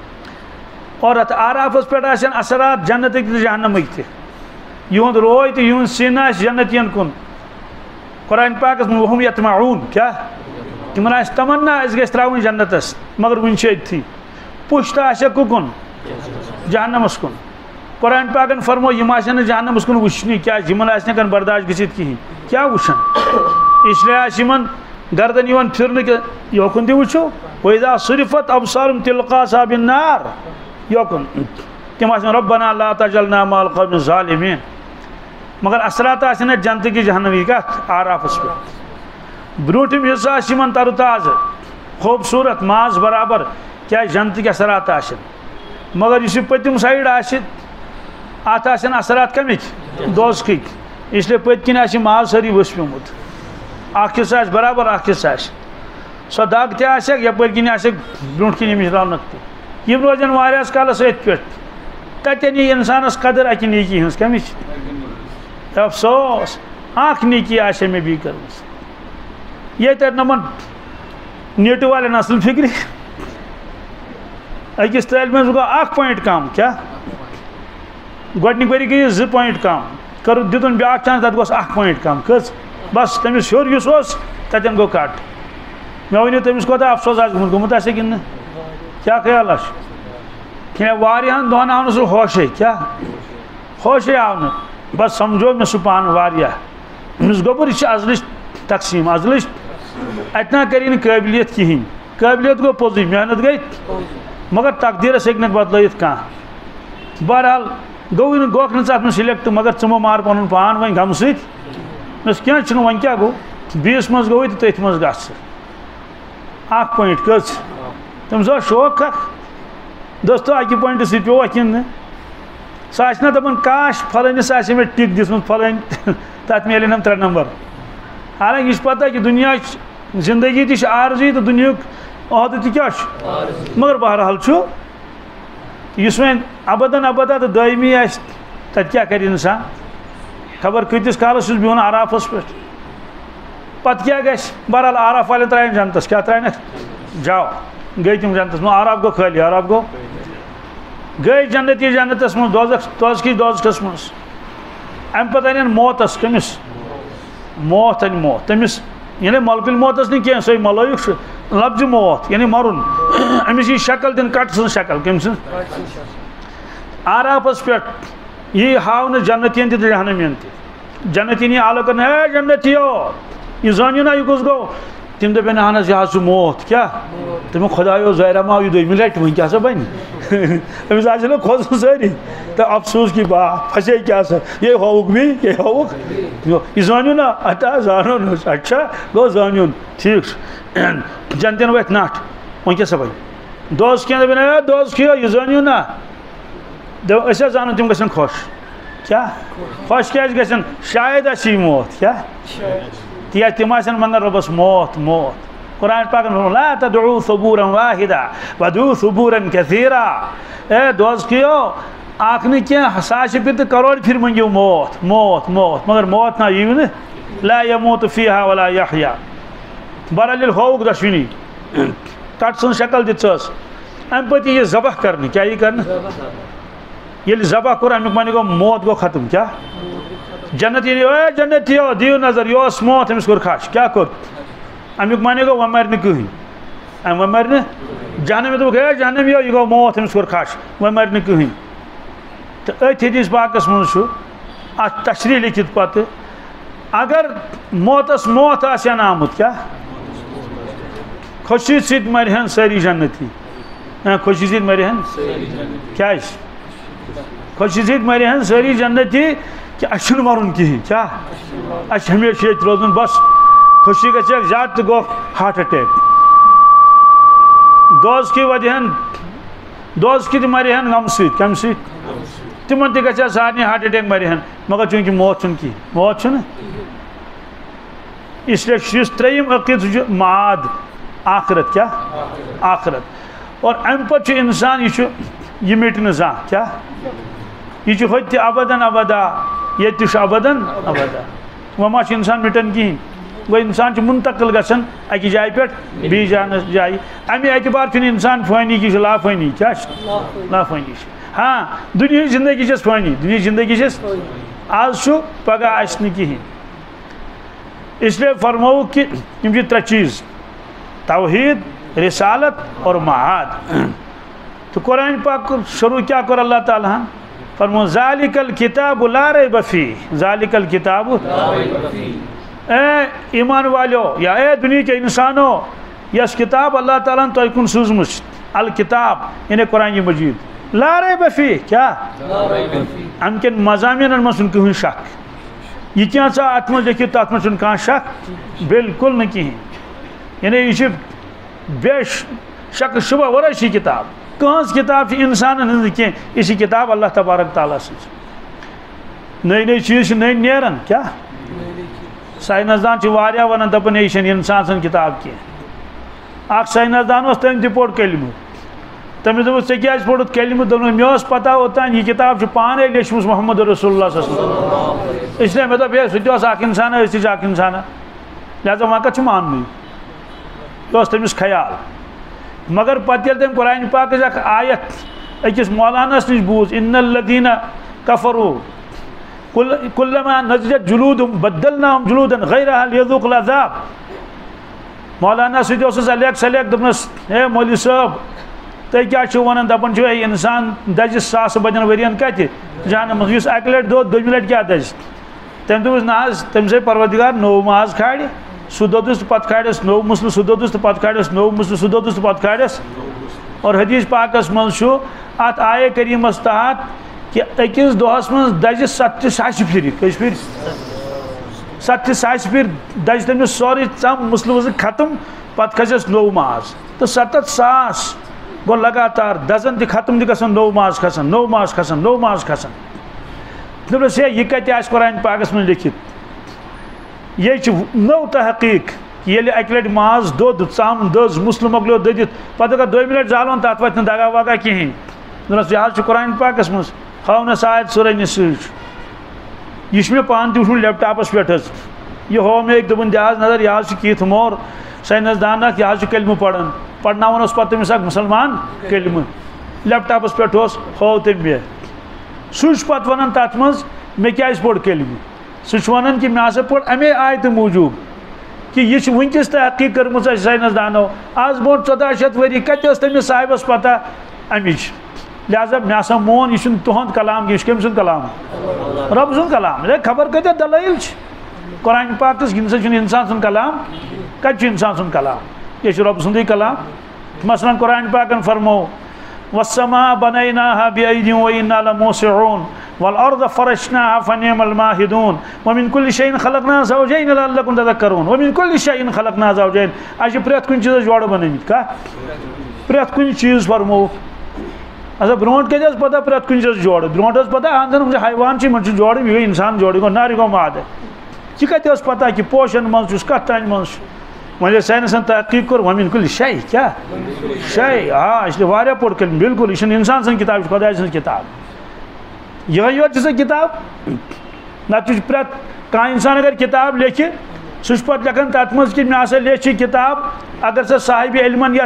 اور ات آرافس پہ آسن اثرات جنتک تہ جہنمک تہ یہند روے تو یہند سین آس جنتین کن قرآن پاکس من وہم یطمعون کیا تمن آس تمنا اس گژھِ تراون جنتس مگر ون چھ اتھی پشت آسے کُکُن جہنمس کن قرآن پاکن فرمو یم آسن جہنمس کن وچھنی کیا یمن آس نہٕ برداشت گژھِتھ کہین کیا وچھن اس لیے آس یمن گردن یوان پھرنہ کہ یوکن تہ وچھو وَإِذَا صُرِفَتْ أَبْصَارُهُمْ تِلْقَاءَ أَصْحَابِ النَّارِ یوکن تم آسن ربنا لا تجعلنا مع القوم الظالمین مگر اثرات آسن جنت کی جہنمی کت آرافس پہ بروٹم حصہ آسن تر تازہ خوبصورت ماز برابر کیا جنت کی اثرات آسن مگر اس پتم سائڈ ات آسن اثرات کمک دوزخک اس لیے پت کن آس ماز ساری ؤسۍ پیومت اکھ حصہ آس برابر اکھ حصہ آس سو دگ تہ آسک یپٲرۍ کِنۍ آسک برونٛٹھ کِنۍ ییٚمِچ رونق تہ یم روزن واریاہس کالس ات پہ تتین یی انسانس قدر اکہ نیکی ہنس کمچ افسوس اکھ نیکی آسے مے بی کرمس یہ تر نمن نیٹ والن اصل فکری اکس تعلیم گو اکھ پوائنٹ کم کیا گۄڈنِک ؤری گٔیے 2 پوائنٹ کم کر دتن بیاکھ چانس تت گوس 1 پوائنٹ کم کٔژ بس تمس ہیور یُس اوس تتین گو کٹ مے ؤنِو تمس کوتاہ افسوس آسہِ گوٚمُت آسہِ کِنہٕ نہٕ کیا خیال کہ واریاہن دہن آو سہ ہوشے کیا ہوشے آو نا بس سمجھو میں سہ پان واریاہ امس گوبر یہ ازلچ تقسیم ازلچ اتنا کری قابلیت کہین قابلیت گو پوزی محنت گئی مگر تقدیرس ہیٚکہِ نہٕ بدلٲیِتھ کانٛہہ بہرحال گوٚوٕے نہٕ گوکھ نہٕ ژٕ اتھ منٛز سِلیکٹ مگر ژٕ مہ مار پنُن پان وۄنۍ غمہٕ سۭتۍ مےٚ کینٛہہ چھُنہٕ وۄنۍ کیٛاہ گوٚو 20 منٛز گوٚوٕے تہٕ تٔتھۍ منٛز گژھ ژٕ 1 پوائنٹ کٔژ تمس شوق اخ دوستو اکہ پوائنٹ سی پیو کن سہ آنا دپان کاش فلٲنس آسہِ مےٚ ٹِک دِژمٕژ فلٲنۍ تتھ میلن 3 نمبر حالانکہ یہ پتہ کہ دنیا زندگی تہ عارضی تو دنیاک عہدہ تہ کیا مگر بہرحال اس وۄنۍ ابدن ابدا تو دائمی آسہِ تتہِ کیا کر انسان خبر کۭتِس کالس چھُس بِہُن آرافس پہ پتہٕ کیا گژھِ بہرحال آراف والٮ۪ن ترٛایَن جنتس کیا ترٛاینکھ جاو گئی تم جنتس من آراف گو خالی آراف گو گئی جنتی جنتس من دوزخی دوزخس من ام پتہ ان موتس کمس موت ان موت تمس یعنی ملکل موتس نہیں کیا سوی ملائک لفظ موت یعنی مرن امس یہ شکل دن کٹ سن شکل کم سن آرافس پہ یہ ہاؤن جنتین تہ جہنمین تہ جنتین یہ آلو کرنا ہے جنتیو یہ زانیو نا یہ کس گو تم دپن اہن حظ یہ موت کیا تم خدایو ظاہرہ ما یہ دویمہِ لٹہِ وۄنۍ کیٛاہ سا بنہِ أمِس آسہِ نہ کھوژُن سٲری تہٕ افسوس کی بات پھسے کیا سا یہ ہووُکھ بیٚیہِ یہ ہووُکھ یہِ زٲنِو نا اَتھا زانُن اچھا گوٚو زٲنِوُن ٹھیٖک چھُ جنتین ؤتھۍ نٹھ وۄنۍ کیٛاہ سا بنہِ دوزخین دپن اے دوزخِیو یہِ زٲنِو نا أسۍ حظ زانُن تِم گژھن خۄش کیا خۄش کیٛازِ گژھن شاید آسہِ یہِ موت کیا تیا تم آسن ونان رۄبس موت موت قرآن پاکن لا تدعو ثبورا واحدا ودعو ثبورا كثيرا اے دوزخیو اکھ نہ کینٛہہ 1,000 پھر تہٕ کرور پھر منگیو موت موت موت مگر موت نہ ییو نہٕ لا يموت فيها ولا يحيا بہرحال ہووُکھ دۄشوٕنی کٹ سٕنٛز شکل دِژ ام پتہ یہ ذبح کرنے کیا یہ کرنا یل ذبح کور امیک معنی گو موت گو ختم کیا جنت یہ اے جنت یہ دیو نظر یہ اس موت امس کور خاش کیا کور امیک معنی گو ومر نہ کہیں ام ومر نہ جہنم تو گیا جہنم یہ گو موت امس کور خاش ومر نہ کہیں تو ات حدیث پاکس من چھ ات تشریح لکھت پتہ اگر موتس موت آسن آمت کیا خوشی سید مرہن ساری جنتی خوشی سید مرہن کیا خوشی سید مرہن ساری جنتی کہ اچھن مرن کہیں کیا اچھ ہمیشہ یہ روزن بس خوشی گھے زیادہ گو ہارٹ اٹیک دوز کی وجہن دوز کی مرہن غم سید کم سید تمن تہ گھے سارے ہارٹ اٹیک مرہن مگر چونکہ موت چھن کی موت چھن اس لیے تریم عقید معاد آخرت کیا آخرت اور ام پتہ انسان یہ مٹن زان کیا یہ ہوت ابداً ابدا یہ ابداً ابدا وما انسان مٹن کہین وہ انسان منتقل گھن اکہ جائے پہ بی جائے امی اعتبار انسان فانی کی لا فانی کیا لا فانی ہاں دنیا زندگی چس فانی دنیا زندگی چس آج پگہ آس کہین اس لیے فرمو کہ یہ ترے چیز توحید رسالت اور معاد تو قرآن پاک شروع کیا کر اللہ تعالیٰ فرمو ذالک الکتاب لا ریب فیہ ذالک الکتاب اے ایمان والو یا اے دنیا کے انسانوں یس کتاب اللہ تعالیٰ تو کن سوزمت الکتاب یعنی قرآن مجید لا ریب فیہ کیا ام کن مضامین من کہیں شک یہ کیا سا ات من لکھت تر من کھانا شک بالکل نہ کہیں یعنی یہ بے شک شبہ ورشی کتاب کہاں کتاب انسان ہند کی اسی کتاب اللہ تبارک تعالیٰ سی نئی نئی چیز نئی نیران کیا سائنسدان واریاہ ونان دپن یہ انسان سن کتاب کی اخ سائنسدان اس تم تہ پوڑ کلمہ تمس دوس ژے کیاز پوڑت کلمہ دوٚپُن مےٚ اوس پتہ اوٚتام یہ کتاب چھ پانے لیچھمٕژ محمد رسول اللہ صلی اللہ علیہ وسلم اس لیے مےٚ دوٚپ ہے سُہ تہِ اوس اکھ انسان أسۍ تہِ چھِ اکھ انسان لہذا وۄنۍ کتھ چھُ ماننُے یہ اوس تٔمِس خیال مگر پتہ ییٚلہِ تٔمۍ قرآن پاکٕچ اکھ آیت أکِس مولانس نش بوٗز ان الذین کفروا کلما نضجت جلودہم بدلناہم جلودا غیرہا لیذوقوا العذاب مولانا سۭتۍ اوسُس الیک سلیک دوٚپنس ہے مولوی صٲب تُہۍ کیٛاہ چھِو ونان دپان چھِو ہے انسان دزِ ساسہٕ بدٮ۪ن ؤرین کتہِ جہنم منٛز یُس اکہِ لٹہِ دوٚد دوٚیمہِ لٹہِ کیٛاہ دزِ تٔمۍ دوٚپُس نہ حظ تٔمِس ہے پروردگار نوٚو ماز کھالِ سُہ دوٚدُس تہٕ پتہٕ کھالٮ۪س نوٚو مُسلہٕ سُہ دوٚدُس تہٕ پتہٕ کھالٮ۪س نوٚو مُسلہٕ سُہ دوٚدُس تہٕ پتہٕ کھالٮ۪س اور حدیث پاکس منٛز چھُ اتھ آیے کریٖمس تحت کہ أکِس دۄہس منٛز دزِ 70,000 پھِرِ کٔژِ پھِرِ 70,000 پھِرِ دزِ تٔمِس سورُے ژم مُسلہٕ ؤسلہٕ ختم پتہٕ کھسٮ۪س نوٚو ماز تہٕ 70,000 گوٚو لگاتار دزن تہِ ختم تہِ گژھان نوٚو ماز کھسان نوٚو ماز کھسان نوٚو ماز کھسان دوٚپنس ہے یہِ کتہِ آسہِ قرآن پاکس منٛز لیکھِتھ یہ چھُ نوٚو تحقیٖق ییٚلہِ اکہِ لٹہِ ماز دوٚد ژم دٔز مُسلہٕ مۄکلیو دٔدِتھ پتہٕ اگر دوٚیمہِ لٹہِ زالون تتھ وتھِ نہٕ دگا وگا کِہیٖنۍ دوٚپنس یہِ حظ چھُ قرآن پاکس منٛز ہاونس آیت سورہ نساء یہ چھُ مےٚ پانہٕ تہِ وٕچھمُت لیپ ٹاپس پٮ۪ٹھ حظ یہ ہوو مےٚ أکۍ دوٚپُن دِ حظ نظر یہِ حظ چھُ کیٖتھ مور ساینسدان اکھ یہِ حظ چھُ کلمہٕ پران پرناوان اوس پتہٕ تٔمِس اکھ مُسلمان کلمہٕ لیپ ٹاپس پٮ۪ٹھ اوس ہوو تٔمۍ مےٚ سُہ چھُ پتہٕ ونان تتھ منٛز مےٚ کیازِ پوٚر کلمہٕ سُہ چھُ ونان کہ مےٚ ہسا پوٚر امے آیتہٕ موٗجوٗب کہ یہ چھِ وٕنکٮ۪س تحقیٖق کٔرمٕژ اَسہِ ساینسدانو آز برونٛٹھ 1400 ؤری کتہِ ٲس تٔمِس صاحبس پتہ امِچ لہذا مےٚ ہسا مون یہ چھُنہٕ تُہُنٛد کلام یہِ چھُ کٔمۍ سُنٛد کلام رۄب سُنٛد کلام ہے خبر کۭتیاہ دلٲیل چھِ قرآن پاکس یہِ نسا چھُنہٕ انسان سُنٛد کلام کتہِ چھُ انسان سُنٛد کلام یہ چھُ رۄب سُنٛدٕے کلام مثلاً قرآن پاکن فرمو والسماء بنيناها بأيد وإنا لموسعون والأرض فرشناها فنعم الماهدون ومن كل شيء خلقنا زوجين لعلكم تذكرون ومن كل شيء خلقنا زوجين اج پرٛٮ۪تھ کُنہِ چیٖزس جوڑٕ بنٲومٕتۍ کتھ پرٛٮ۪تھ کُنہِ چیٖز فرمو اچھا برونٛٹھ کتہِ ٲس پتہ پرٛٮ۪تھ کُنہِ چیٖزس جوڑٕ برونٛٹھ ٲس پتہ اندن حیوان چھِ یِمن چھُ جوڑٕ یہِ گٔے انسان جوڑٕ یہِ گوٚو نر یہِ گوٚو مادٕ یہِ کتہِ ٲس پتہ کہ پوشن منٛز چھُس کتھ تانۍ منٛز چھُ وۄنۍ ییٚلہِ ساینسن تحقیٖق کوٚر ومن کُلہِ شے کیاہ شے آ اس لیے واریاہ پوٚر کٔلمہٕ بالکل یہِ چھُنہٕ انسان سٕنٛز کِتاب یہِ چھِ خۄداے سٕنٛز کِتاب یِہوٚے یوت چھِ سۄ کِتاب نتہٕ چھُ پرٛٮ۪تھ کانٛہہ انسان اگر کِتاب لیکھِ سُہ چھُ پتہٕ لیکھان تتھ منٛز کہ مےٚ ہسا لیچھ یہِ کِتاب اگر سۄ صاحبِ علمن یتھ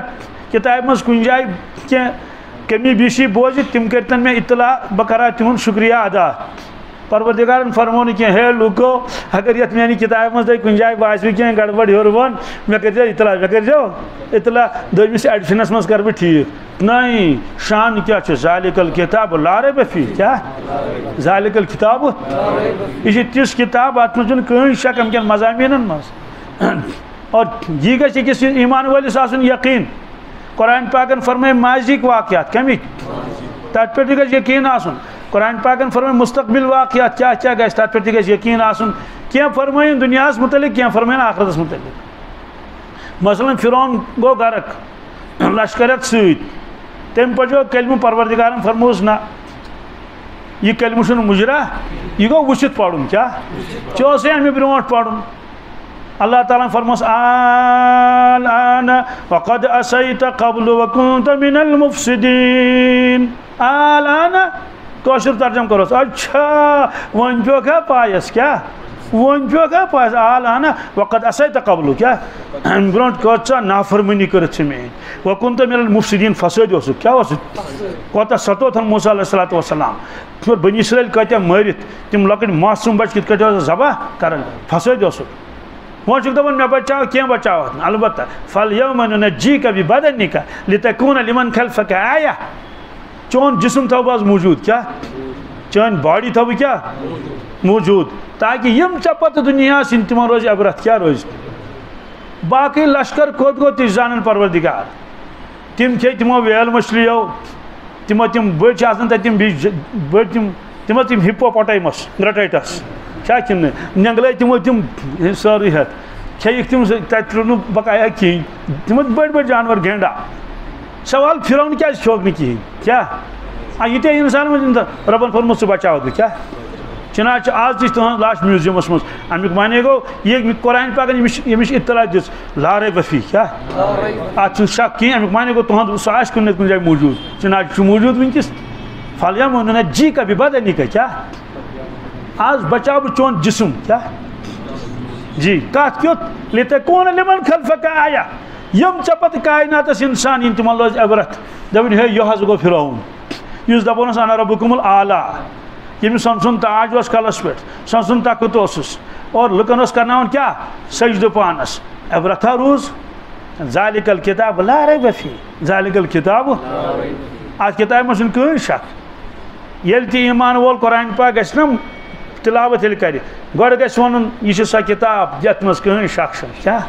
کتاب مز کن جائے کی کمی بیشی بوزی تم کرتن میں اطلاع بکرا تمہن شکریہ ادا پروردگارن فرمون کی ہے لوکو اگر یہ میانی کتاب مز کن جائے باسو کی گڑبڑ ہورون میں کر اطلاع میں کر اطلاع دویمس ایڈیشنس مز کر ٹھیک نہیں شان کیا ذالک الکتاب لا ریب فیہ کیا ذالک الکتاب یہ تس کتاب ات مجھ کہیں شک امکن مضامین مز اور یہ گھس أکس ایمان ولس آسن یقین قرآن پاکن فرمائے ماضی واقعات کمک تت پہ گھس یقین آسن قرآن پاکن فرمائے مستقبل واقعات کیا کیا گھس تت پہ گھس یقین آسن کیا فرمائن دنیا متعلق کیا فرمائن آخرت متعلق مثلا فرعون گو غرق لشکرت ست تم پجو کلمہ پروردگارن فرموس نا یہ کلمہ چھ مجرا یہ گو وچھت پڑھن کیا چوسے امی برونٹ پڑھن اللہ تعالیٰ فرموس الآن وقد عصیت قبل وکنت من المفسدین الآن کوشر ترجم کرو اچھا ون جو کیا پایس کیا ون جو کیا پایس الآن وقد عصیت قبل کیا برونٹ کوچا نافرمانی کرت میں وکنت من المفسدین فساد اس کیا اس کوتا ستو تھن موسیٰ علیہ السلام پھر بنی اسرائیل کہتے مارت تم لکٹ معصوم بچ کت کہتے ذبح کرن فساد اس وہ چھ دپان میں بچاو کیا بچاو البتہ فالیوم ننجیک ببدنک لتکون لمن خلفک آیہ چون جسم تھو باز موجود کیا چون باڈی تھو کیا موجود تاکہ یم چپت دنیا سن تم روز عبرت کیا روز باقی لشکر کھود گو تش زانن پروردگار تم کھے تمو ویل مچھلیو تم بڑ آسان تم بڑ تم ہپوپوٹیمس گرٹائٹس کیا کن نگلے تمو تم سوری ہت کھیک تم تت رو بقایا کہین تم بڑ بڑ جانور گینڈا سوال فرعون کیا کھوک نہ کہین کیا یہ تے انسان مجھ ربن فرموت بچاو کیا چنانچہ آج تہ تہذ لاش میوزیمس مز امیک معنی گو یہ قرآن پاکن یمش اطلاع دس لا ریب فیہ کیا ات شک کہیں امیک معنی گو تہذ سہ آس کن جائے موجود چنانچہ موجود ونکس فالیوم ننجیک ببدنک کیا آج بچاو بہ چون جسم کیا جی کت کیت لتکون لمن خلفک آیہ یم چپت کائناتس انسان ین تمن لوز عبرت دپن ہے یہ حظ گو فرعون اس دپانس انا ربکم الاعلیٰ یمس سن تاج اس کلس پہ سن تخت اس اور لکن اس کرنا کیا سجدہ پانس عبرت روز ذالک الکتاب لا ریب فیہ ذالک الکتاب آج کتاب مز کہیں شک یل تہ ایمان وول قرآن پاک گھس نا تلاوت یل کر گۄڈٕ گژھِ ونُن یہ چھ سۄ کتاب یتھ مز کہیں شک چھ کیا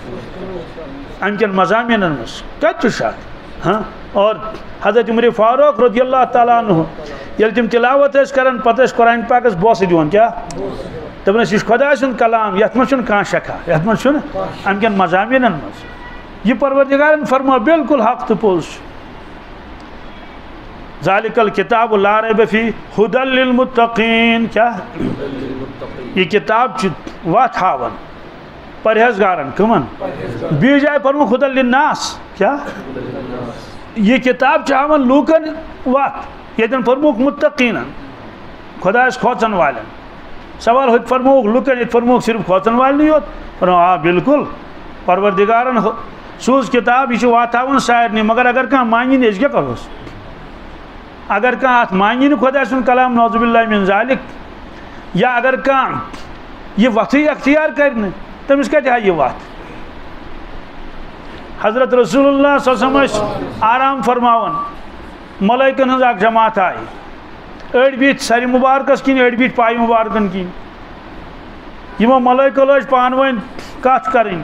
امکن مضامینن مز کت چھ شک ہاں اور حضرت عمر فاروق رضی اللہ تعالیٰ عنہ یل تم تلاوت کران پتہ قرآن پاکس بوسہ دِوان کیا دپان یہ خدا سُنٛد کلام یتھ مز چھُنہٕ کانٛہہ شکا یتھ مز چھُنہٕ امکن مضامینن مز یہ پروردگارن فرمو بالکل حق تو پوز ذالک الکتاب لا ریب فیہ ھدی للمتقین کیا یہ کتاب وت ہاون پرہیزگارن کمن بیٚیہِ جایہِ پرمو ھدی للناس کیا یہ کتاب ہاون لوکن وت یتن فرموک متقین خدایس کھوژن والن سوال ہوت فرموک لوکن یہ فرموک صرف کھوژن والن یوت فرمو آ بالکل پروردگارن سوز کتاب یہ وت ہاون سارنی مگر اگر کانٛہہ مانی نہٕ أسۍ کیٛاہ کروس اگر کانٛہہ اتھ مانی نہٕ خدا سُنٛد کلام نعوذ باللہ من ذالک یا اگر کانٛہہ یہ وتھٕے اختیار کر تمس کتہِ ہا یہ وت حضرت رسول اللہ صلی اللہ علیہ وسلم آرام فرماون ملائکن ہز اخ جماعت آئی اڑ بیت سر مبارکس کن اڑ بیت پائی مبارکن کن یمو ملائکو لج پان ون کت کریں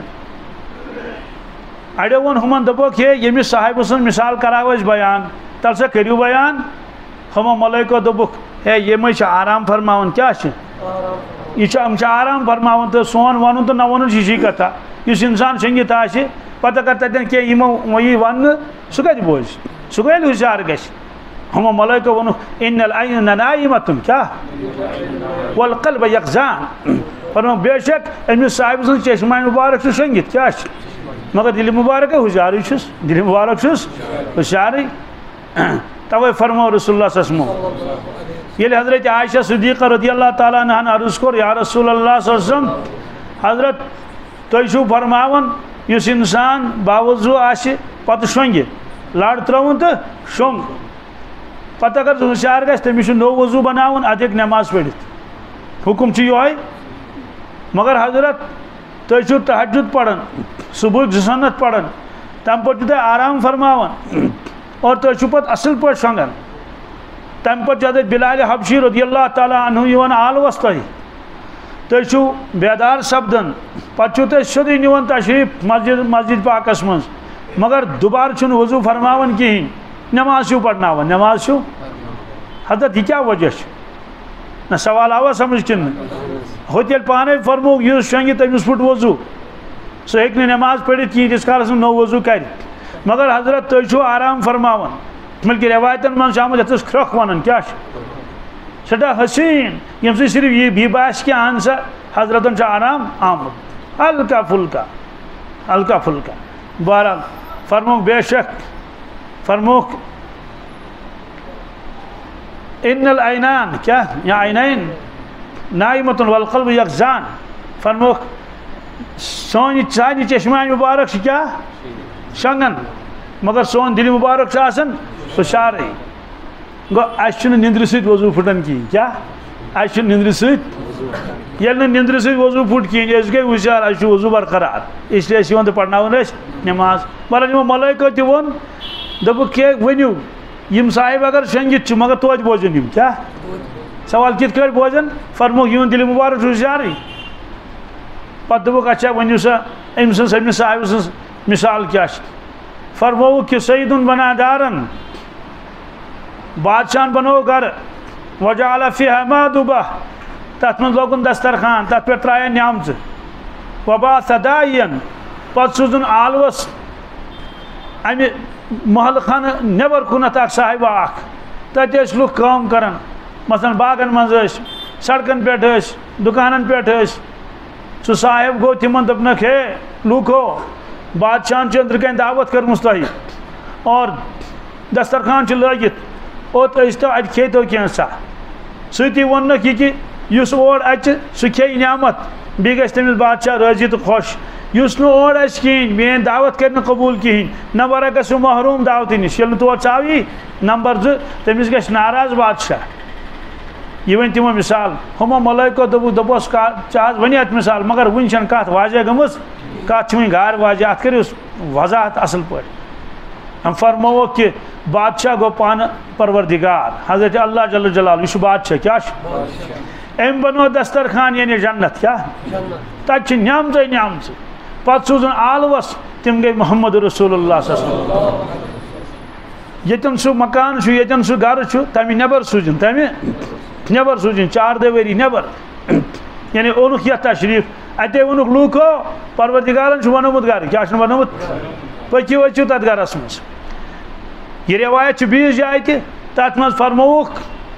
اڑو ون ہمن دپوک ہے یمس صاحب سن مثال کراو بیان تل سا کریو بیان ہمو ملائکو دپوک ہے یہ آرام فرماون کیا یہ آرام فرماون تو سون ون تو نہ ون یہ کتھا اس انسان شنگت آسہ پتہ کر تتن کہ یمو یہ ون سہ کتہ بوز سہ گیل ہوشیار گژھِ ہمو ملائکو ون ان العین نائمۃ کیا والقلب یقظان فرمو بے شک امس صاحب سن چشمہ مبارک شنگت کیا مگر دل مبارک ہوشیار دل مبارک چھس ہوشیار توے فرمو رسول اللہ صلی اللہ علیہ وسلم یل حضرت عائشہ صدیقہ رضی اللہ تعالیٰ عنہ عرض کور یا رسول اللہ صلی اللہ علیہ وسلم حضرت تُہۍ چھو فرماون یس انسان باوضو آسہ پتہ شونگہِ لڑ ترٛاوُن تہٕ شونگ پتہ اگر ہوشیار گژھِ تٔمِس چھُ نوٚو وضوٗ بناوُن اَدٕ ہیٚکہِ نٮ۪ماز پٔرِتھ حُکُم چھُ یِہوٚے مگر حضرت تُہۍ چھُو تہجُد پران صُبحُک 2 سنت پران تَمہِ پتہٕ چھُو تُہۍ آرام فرماوان اور تُہۍ چھُو پتہٕ اصٕل پٲٹھۍ شۄنگان تَمہِ پتہٕ چھُ حضرت بلال حبشی رضی اللہ تعالیٰ عنہ یِوان آلوَس تُہۍ چھُو بیدار سپدان پتہٕ چھُو تُہۍ سیوٚدُے نِوان تشریٖف مسجد پاکس منٛز مگر دُبارٕ چھُنہٕ وضوٗ فرماوان کِہیٖنۍ نٮ۪ماز چھُو پرناوان نٮ۪ماز چھُو حضرت یہِ کیٛاہ وجہ چھُ نہ سوال آوا سمجھ کِنہٕ ہُتہِ ییٚلہِ پانے فرمووُکھ یُس شۄنگہِ تٔمِس پھُٹ وضوٗ سُہ ہیٚکہِ نہٕ نٮ۪ماز پٔرِتھ کِہیٖنۍ تیٖتِس کالس نہٕ نوٚو وضوٗ کرِ مگر حضرت تُہۍ چھُو آرام فرماوان بلکہِ رٮ۪وایتن منٛز چھُ آمُت یتھ أسۍ کھرٛکھ ونان کیٛاہ چھُ سٮ۪ٹھاہ حسیٖن ییٚمہِ سۭتۍ صرف یہِ باسہِ کہِ اہن سا حضرتن چھُ آرام آمُت ہلکا پھُلکا بہرحال فرمووُکھ بے شک فرمووُکھ ان العینان کیا یا عینین نائمتن والقلب یقظان فرمووکھ سانہِ چشمہ مبارک چھِ کیا شۄنگان مگر سون دِلہِ مبارک چھُ آسان ہُشارٕے گوٚو اَسہِ چھُنہٕ نِندرِ سۭتۍ وضوٗ پھُٹان کِہیٖنۍ کیٛاہ اَسہِ چھُنہٕ نِندرِ سۭتۍ ییٚلہِ نہٕ نِندرِ سۭتۍ وضوٗ پھُٹ کِہیٖنۍ أسۍ گٔے ہُشیار اَسہِ چھُ وضوٗ برقرار اِسلیے ٲسۍ یِوان تہٕ پرناوان ٲسۍ نٮ۪ماز مگر یِمو ملٲیکو تہِ ووٚن دوٚپُکھ ہے ؤنِو یِم صاحب اگر شۄنگِتھ چھِ مگر توتہِ بوزن یِم کیٛاہ سوال کِتھ کٲٹھۍ بوزن فرمووُکھ یِہُنٛد دِلہِ مُبارک چھُ ہُشیارٕے پتہٕ دوٚپُکھ اچھا ؤنِو سا أمۍ سٕنٛز أمِس صاحبہٕ سٕنٛز مِثال کیٛاہ چھِ فرمووُکھ کہِ سعیدُن بنا دارن بادشاہن بنوو گرٕ وجعل فیہا مأدبہ تتھ منٛز لوگُن دسترخان تتھ پٮ۪ٹھ ترٛایَن نعمژٕ وبعث داعین پتہٕ سوٗزُن آلوَس امہِ محلہٕ خانہٕ نٮ۪بر کُنتھ اکھ صاحبہ اکھ تتہِ ٲسۍ لُکھ کٲم کران مثلاً باغن منٛز ٲسۍ سڑکن پٮ۪ٹھ ٲسۍ دُکانن پٮ۪ٹھ ٲسۍ سُہ صاحب گوٚو تِمن دوٚپنکھ ہے لوٗکو بادشاہن چھِ أنٛدرٕ کَنۍ دعوت کٔرمٕژ تۄہہِ اور دسترخان چھُ لٲگِتھ اوٚت ٲسۍتو اَتہِ کھیٚیتو کینٛژھا سۭتی ووٚننکھ یہِ کہِ یُس اور اَژِ سُہ کھیٚیہِ نعمت بیٚیہِ گژھِ تٔمِس بادشاہ رٲضی تہٕ خۄش یُس نہٕ اور اَژِ کِہیٖنۍ میٲنۍ دعوت کَرِ نہٕ قبوٗل کِہیٖنۍ نمبر اکھ گژھِ سُہ محروٗم دعوتہٕ نِش ییٚلہِ نہٕ تور ژاوی نمبر 2 تٔمِس گژھِ ناراض بادشاہ یہِ ؤنۍ تِمو مثال ہُمو ملٲیکو دوٚپُس ژےٚ حظ ؤنی اَتھ مثال مگر وُنہِ چھَنہٕ کَتھ واضح گٔمٕژ کَتھ چھِ وُنہِ گار واضح اَتھ کٔرِو وضاحت اَصٕل پٲٹھۍ فرمووُکھ کہِ بادشاہ گوٚو پانہٕ پروردِگار حضرت اللہ جل جلال یہِ چھُ بادشاہ کیٛاہ چھُ أمۍ بنوو دسترخان یعنی جنت کیٛاہ تَتہِ چھِ نعمژٕے نعمژٕ پتہٕ سوٗزُن آلوَس تِم گٔے محمد رسول اللہ صلی اللہ علیہ وسلم ییٚتٮ۪ن سُہ مکان چھُ ییٚتٮ۪ن سُہ گرٕ چھُ تَمہِ نٮ۪بر سوٗزِن تَمہِ نٮ۪بر سوٗزِن 4 ؤری نٮ۪بر یعنی اوٚنُکھ یتھ تشریٖف اَتے ووٚنُکھ لوٗکو پروردِگارن چھُ بنومُت گرٕ کیٛاہ چھُنہٕ بنومُت پٔکِو أژِو تتھ گرس منٛز یہِ رٮ۪وایت چھِ بیٚیِس جایہِ تہِ تتھ منٛز فرمووُکھ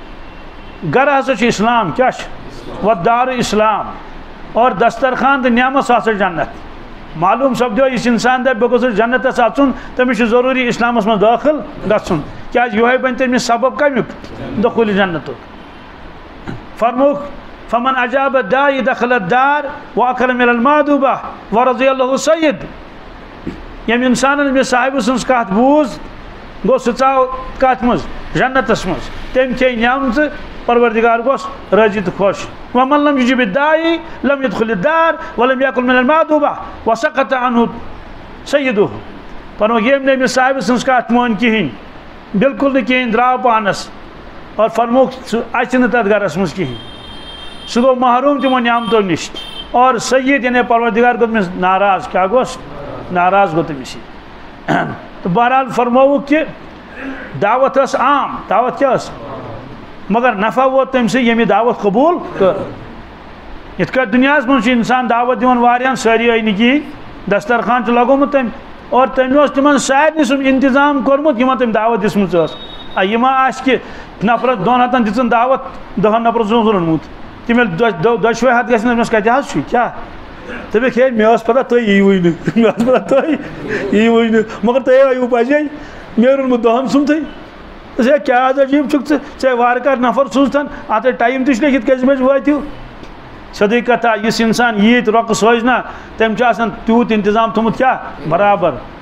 گرٕ ہسا چھُ اسلام کیٛاہ چھُ والدار اسلام اور دسترخان تہٕ نعمت سُہ ہسا چھُ جنت معلوٗم سپدیو یُس انسان دپہِ بہٕ گوٚژھُس جنتس اژُن تٔمِس چھُ ضروٗری اسلامس منٛز دٲخل گژھُن کیٛازِ یِہوے بنہِ تٔمِس سبب کمیُک دخوٗلِ جنتُک فرمووُکھ فمن اجاب الداعی دخل الدار واکل من المادوبہ ورضی اللہ سید ییٚمہِ اِنسانن أمِس صاحبہٕ سٕنٛز کتھ بوٗز گوٚو سُہ ژاو کتھ منٛز جنتس منٛز تٔمۍ کھیٚیہِ نعمژٕ پروردِگار گوٚژھ رٲضی تہٕ خۄش ومن لم یجب الداعی لم يدخل الدار ولم یاکل من المادوبہ وسقط عنہ سیدہ فرمووُکھ ییٚمۍ نہٕ أمِس صاحبہٕ سٕنٛز کتھ مٲنۍ کِہیٖنۍ بالکل نہٕ کِہیٖنۍ درٛاو پانس اور فرمووُکھ سُہ اژِ نہٕ تتھ گرس منٛز کِہیٖنۍ سُہ گوٚو محروٗم تِمو نعمتو نِش اور سید یعنی پروردِگار گوٚو تٔمِس ناراض کیٛاہ گوٚس ناراض گوٚو تٔمِس یہِ تہٕ بہرحال فرمووُکھ کہِ دعوت ٲس عام دعوت کیٛاہ ٲس مگر نفع ووت تٔمۍ سٕے ییٚمہِ دعوت قبوٗل کٔر یِتھ کٲٹھۍ دُنیاہس منٛز چھُ اِنسان دعوت دِوان واریاہن سٲری آیہِ نہٕ کِہیٖنۍ دسترخان چھُ لگومُت تٔمۍ اور تٔمۍ اوس تِمن سارنٕے سُنٛد انتظام کوٚرمُت یِمن تٔمۍ دعوت دِژمٕژ ٲس یہِ ما آسہِ کہِ نفرس 2 ہتن دِژٕن دعوت 10 نفرن اوس روٚنمُت تِم ییٚلہِ 2 ہتھ گژھن أمِس کتہِ حظ چھُ کیٛاہ دوٚپُکھ ہے مےٚ ٲس پتہ تُہۍ ییٖوٕے نہٕ مےٚ ٲس پتہ تُہۍ ییٖوٕے نہٕ مگر تُہۍ آیوٕ پزے مےٚ روٚنمُت 10 سُنٛدٕے ہے کیٛاہ حظ عجیٖب چھُکھ ژٕ وارٕ کار نفر سوٗزتھن اتھ ٹایم تہِ چھُ لیکھِتھ کٔژِ بجہِ وٲتِو سیٚودُے کتھا یُس انسان ییٖتۍ رۄقہٕ سوزِ نا تٔمۍ چھُ آسان تیوٗت انتظام تھوٚمُت کیٛاہ برابر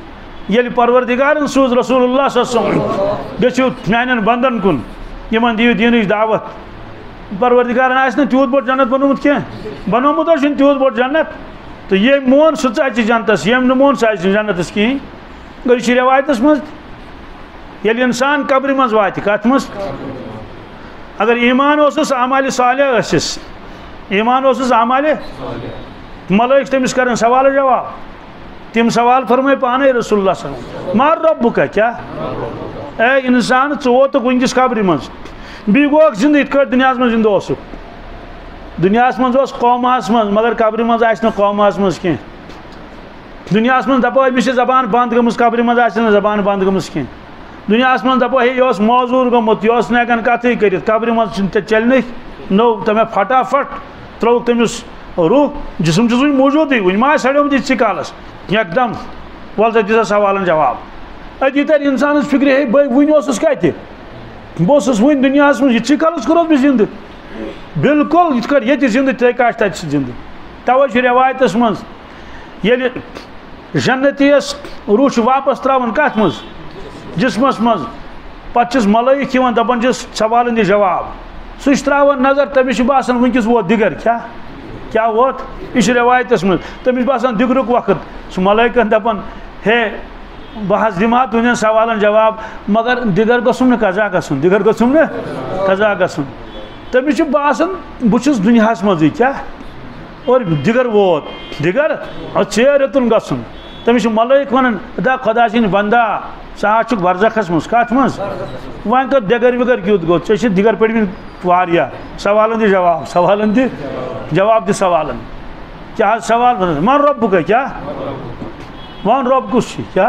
یل پروردگارن سوز رسول اللہ صلی اللہ علیہ وسلم گژھو میانن بندن کن یمن دیو دینچ دعوت پروردگارن آس نا تیوت بوڑ جنت بنومت کی بنومت چھ تیوت بوڑ جنت تو یہ مون سہ ژچ جنتس یم نہ مون سہ جنتس کہین گوٚو یہ روایتس مز یل انسان قبر مز وات کت مز اگر ایمان اوسس اعمال صالح ٲسِس ایمان اوسس اعمال ملائک تمس کرن سوال جواب تم سوال فرمائے پانے رسول اللہ صلی اللہ علیہ وسلم مار ربک کیا اے انسان ژو تو ونکس قبر مز بی گوک زندہ یت کٹ دنیا مز زندہ اوسک دنیا مز اوس قومس مز مگر قبر مز آس نہ قومس مز کی دنیا مز دپو امس زبان بند گمس قبر مز آس نہ زبان بند گمس کی دنیا مز دپو ہے یہ معذور گومت یہ نیکن کتھے کرت قبر مز چلنے نو تمہیں پھٹافٹ ترو تمس روح جسم چھ موجود ون ما سڑیومت یہ کالس یک دم ول سا سوالن جواب ات تر انسان فکر ہے ون کتہ بہس ون دنیا مجھ یہ کالس کورس بہ زندہ بالکل یہ کر یہ زندہ تہ کاش تت زندہ توے روایتس مز یل جنتیس روح واپس تراون کت مز جسمس مز پتہ ملائک دپان سوالن دِ جواب سہ تراون نظر تمس باسان ونکس ووت دگر کیا ووت یہ روایتس مز تمس باسان دگرک وقت سہ ملائکن دپان ہے بہ دما تہندین سوالن جواب مگر دگر گژھم نہ قضا گژھن دگر گژھم نہ قضا گژھن تمس باسان بہس دنیا مزے کیا اور دگر ووت دگر ژیر یوتن گژھن تمس ملائک ونان دا خدا سٕنٛدۍ بندا ژٕ چھُکھ برزخس مز کت مز وۄنۍ کر دگر وگر کیُتھ گوٚو ژےٚ چھِ دگر پٔرمٕتۍ واریاہ سوالن دِ جواب سوالن دِ جواب دِ سوالن کیا سوال من ربک کیا ون رب کس کیا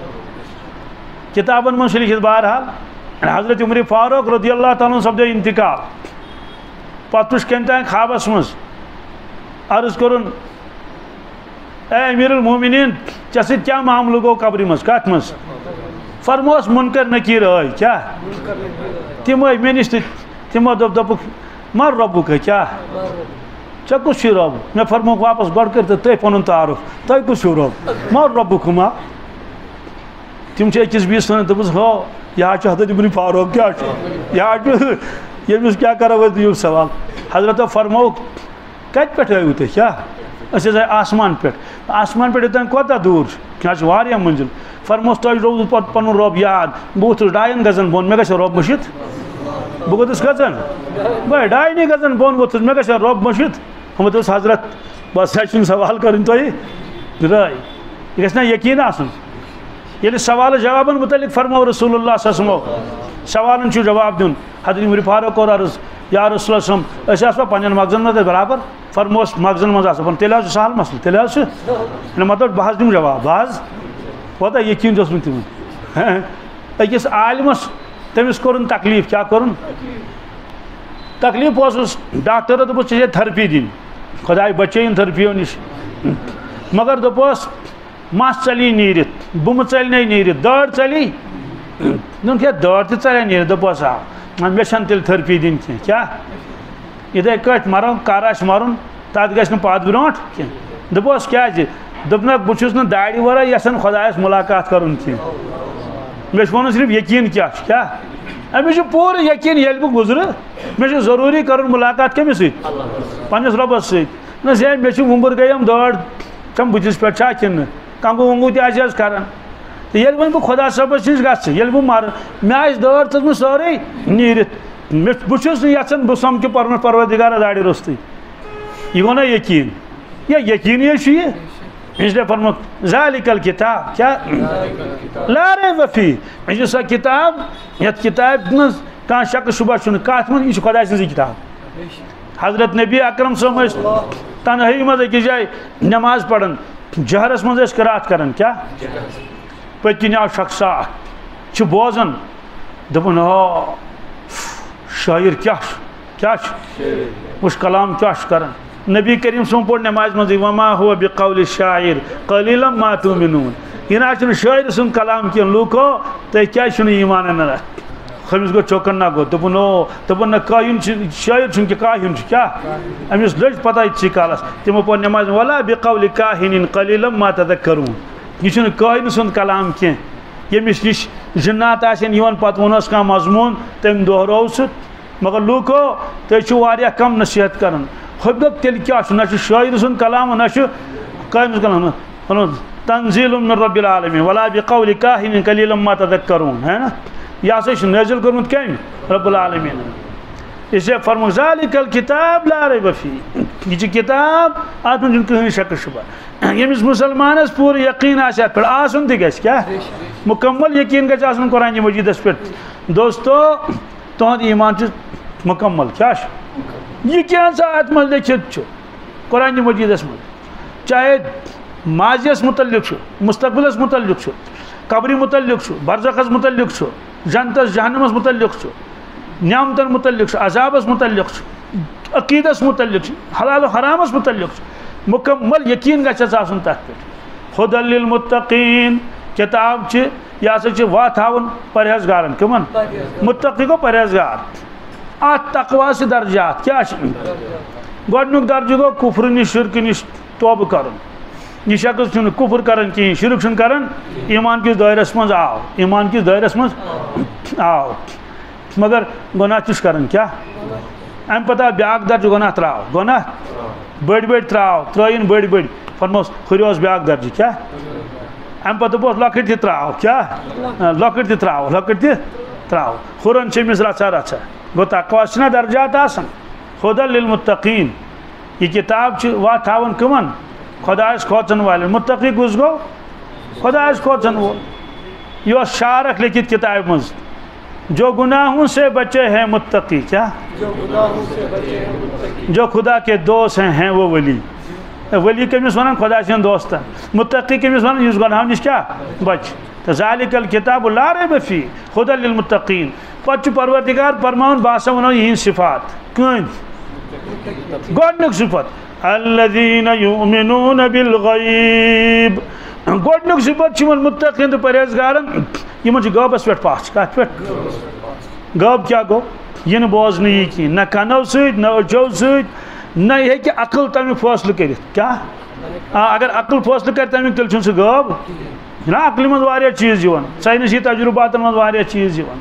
کتابن من لکھت بہرحال حضرت عمر فاروق رضی اللہ تعالیٰ سپدو انتقال پتہ کم تین خوابس مز عرض کرن اے امیر المومنین ژےٚ سۭتۍ کیا معاملہ گوٚو قبر مز کت مز فرموس منکر نکیر آئی کیا تم آئی مے نش تمو دپک من ربک کیا ژےٚ کُس چھُے رب مےٚ فرموک واپس گۄڈٕ کٔرۍ تو تُہۍ پنُن تعارُف تۄہہِ کُس چھُو رب من ربک ہما تم چھِ أکِس بیٚیِس وَنان دوٚپُس ہو یہِ حظ چھُ حضرت ابن فاروق کیٛاہ چھُ یہِ حظ چھُ ییٚمِس کیٛاہ کَرو أسۍ یہِ سوال حضرتو فرموک کَتہِ پٮ۪ٹھ آیِو تُہۍ کیٛاہ أسۍ حظ آے آسمان پٮ۪ٹھ آسمان پٮ۪ٹھ یوٚتانۍ کوتاہ دوٗر چھُ یہِ حظ چھُ واریاہ مٔنزِل فرموس تۄہہِ روٗدوٕ پَتہٕ پَنُن رۄب یاد بہٕ ووٚتھُس 2 گزن بۄن مےٚ گژھِ رۄب مٔشِتھ بہٕ کھوٚتُس کٔژَن بہٕ 2 گزن بۄن ووٚتھُس مےٚ گژھِ رۄب مٔشِتھ ہُمو دوٚپُس حضرت بس چھُنہٕ سوال کَرٕنۍ تۄہہِ درٛاے یہِ گژھِ نا یقیٖن آسُن ییٚلہِ سوال جوابن متعلق فرمو رسول اللہ صلی اللہ علیہ وسلم سوالن چھُ جواب دیُن حضرت عمر فاروق کوٚر عرض یا رسول اللہ صلی أسۍ آسوا پنٛنٮ۪ن مغزن منٛز برابر فرموس مغزن منٛز آسو تیٚلہِ حظ چھُ سہل مسلہٕ تیٚلہِ حظ چھُ مطلب بہٕ حظ دِمہٕ جواب بہٕ حظ کوتاہ یقیٖن اوس نہٕ تِمن أکِس عالمس تٔمِس کوٚرُن تکلیٖف کیٛاہ کوٚرُن تکلیٖف اوسُس ڈاکٹرو دوٚپُس ژےٚ چھے تھرپی دِنۍ خۄداے بچٲیِن تھرپیو نِش مگر دوٚپُس مس ژلی نیٖرِتھ بُمہٕ ژلنے نیٖرِتھ دٲڑ ژلی دوٚپُن کیٛاہ دٲڑ تہِ ژلیا نیٖرِتھ دوٚپُس آ مےٚ چھَنہٕ تیٚلہِ تھرپی دِنۍ کینٛہہ کیٛاہ یِتھَے کٲٹھۍ مَرو کر آسہِ مَرُن تَتھ گژھِ نہٕ پَتھ برونٛٹھ کینٛہہ دوٚپُس کیٛازِ دوٚپنکھ بہٕ چھُس نہٕ داڑِ وَرٲے یَژھان خۄدایَس مُلاقات کَرُن کینٛہہ مےٚ چھُ وَنُن صرف یقیٖن کیٛاہ چھُ کیٛاہ أمِس چھُ پوٗرٕ یقیٖن ییٚلہِ بہٕ گُزرٕ مےٚ چھُ ضروٗری کَرُن مُلاقات کٔمِس سۭتۍ پنٛنِس رۄبَس سۭتۍ نہ زِ مےٚ چھُ وُمبُر گٔیَم دٲڑ چھَم بٕتھِس پٮ۪ٹھ چھا کِنہٕ کنٛگوٗ وۄنٛگوٗ تہِ آسہِ حظ کَران تہٕ ییٚلہِ وۄنۍ بہٕ خۄدا صٲبَس نِش گژھٕ ییٚلہِ بہٕ مَرٕ مےٚ آسہِ دٲڑ ژٔجمٕژ سٲرٕے نیٖرِتھ بہٕ چھُس نہٕ یَژھان بہٕ سَمکھٕ پَنُن پروردِگارَس داڑِ روٚستُے یہِ گوٚو نا یقیٖن یقیٖنٕے چھُ یہِ اس لیے فرموک ذالک الکتاب کیا لا ریب فیہ یہ چھِ سۄ کِتاب یَتھ کِتابہِ منٛز کانٛہہ شک شُبہ چھُنہٕ کَتھ منٛز یہِ چھِ خۄداے سٕنٛزٕے کِتاب حضرت نبی اکرم صٲب ٲسۍ تنہٲیی منٛز أکِس جایہِ نٮ۪ماز پران جہرس منٛز ٲسۍ قرات کران کیٛاہ پٔتۍ کِنۍ آو شخصا چھُ بوزان دوٚپُن شٲعر کیٛاہ چھُ وٕچھ کلام کیٛاہ چھُ کران نبی کریم صٲب پوٚر نٮ۪مازِ منٛزٕے وما ہوا بقول شاعر قلیلا ما تؤمنون یہِ نہ حظ چھُنہٕ شٲعر سُنٛد کلام کینٛہہ لوٗکو تُہۍ کیٛازِ چھُنہٕ ایٖمان اَنان اَتھ خٔمِس گوٚو چوکن نہ گوٚو دوٚپُن نہ کٲہِن چھُ شٲعر چھُنہٕ کہِ کاہِن چھُ کیٛاہ أمِس لٔج پتہ یِتسٕے کالس تِمو پوٚر نٮ۪مازِ ولا بقول کاہِن قلیلا ما تذکرون یہ کاہن سند کلام کی یمس نش جنات آن پتہ ونس کھانا مضمون تم دہرو سہ مگر لوکو تھی کم نصیحت کران حبت تیل کیا نہ شاعر سند کلام نہ کاہن سند کلام تنزیل من رب العالمین ولا بقول کاہن قلیلا ما تذکرون ہے نا یہ ہسا نازل کورمت کم رب العالمین اس لیے فرمو ذالک الکتاب لا ریب فیہ یہ کتاب ات من کہیں شک شبہ یمس مسلمانس پور یقین آسہ پہ آسن تہ گژھِ کیا مکمل یقین گژھِ آسن قرآن مجیدس پہ دوستو تہد ایمان مکمل کیا یہ کیا سا ات من لکھت قرآن مجیدس من چاہے ماضیس متعلق مستقبلس متعلق قبری متعلق برزخس متعلق جنتس جہنمس متعلق نعمتن متعلق عذابس متعلق عقیدس متعلق حلال و حرامس متعلق مکمل یقین گژھس آسن تتھ پہ ہدی للمتقین کتاب یہ ہسا واہ تھاون پرہیزگارن کمن متقی گو پرہیزگار ات تقوا سے درجات کیا گۄڈنیُک درجہ گو کفر نش شرک نش توبہ کرن یہ شخص چھُنہٕ کفر کران کہین شرک چھُنہٕ کران ایمان کس دائرس مز آو ایمان کس دائرس مز آو مگر گناہ چھ کران کیا ام پتہ بیاکھ درجہ گناہ تراو گناہ بڑ بڑ تراو ترائن بڑ بڑ فرموس ہریوس بیاکھ درجہ کیا ام پتہ بوس لکٹ تہ تراو کیا لکٹ تہ تراو لکٹ تہ تراو ہرن چمس رچا رچا گو تقوا چھنا درجات آسان ہدی للمتقین یہ کتاب چھ وا تھاون کمن خدایس کھوژن والن متقی کس گو خدایس کھوژن وول یہ شارک لکھت کتاب مز جو گناہوں سے بچے ہیں متقی کیا جو خدا کے دوست ہیں وہ ولی ولی کمس ونان خدا سن دوستن متقی کمس ونان اس گناہوں نش کیا بچ ذالک الکتاب لا ریب فیہ ہدی للمتقین پتہ پروردگار فرمان باسا ونو یہ صفات کن گۄڈنیُک صفت الذین یؤمنون بالغیب گۄڈنیُک صفت چھ متقین تو پرہیزگارن یمن چھ غیبس پہ پاس کت پہ غیب کیا گو یہ بوزن یہ کی نہ کنو ست نہ اچھو ست نہ یہ کہ عقل تمیک فیصلہ کرت کیا اگر عقل فیصلہ کر تمیک تیل سہ غیب نا عقل من واریاہ چیز یوان سائنسی تجربات من واریاہ چیز یوان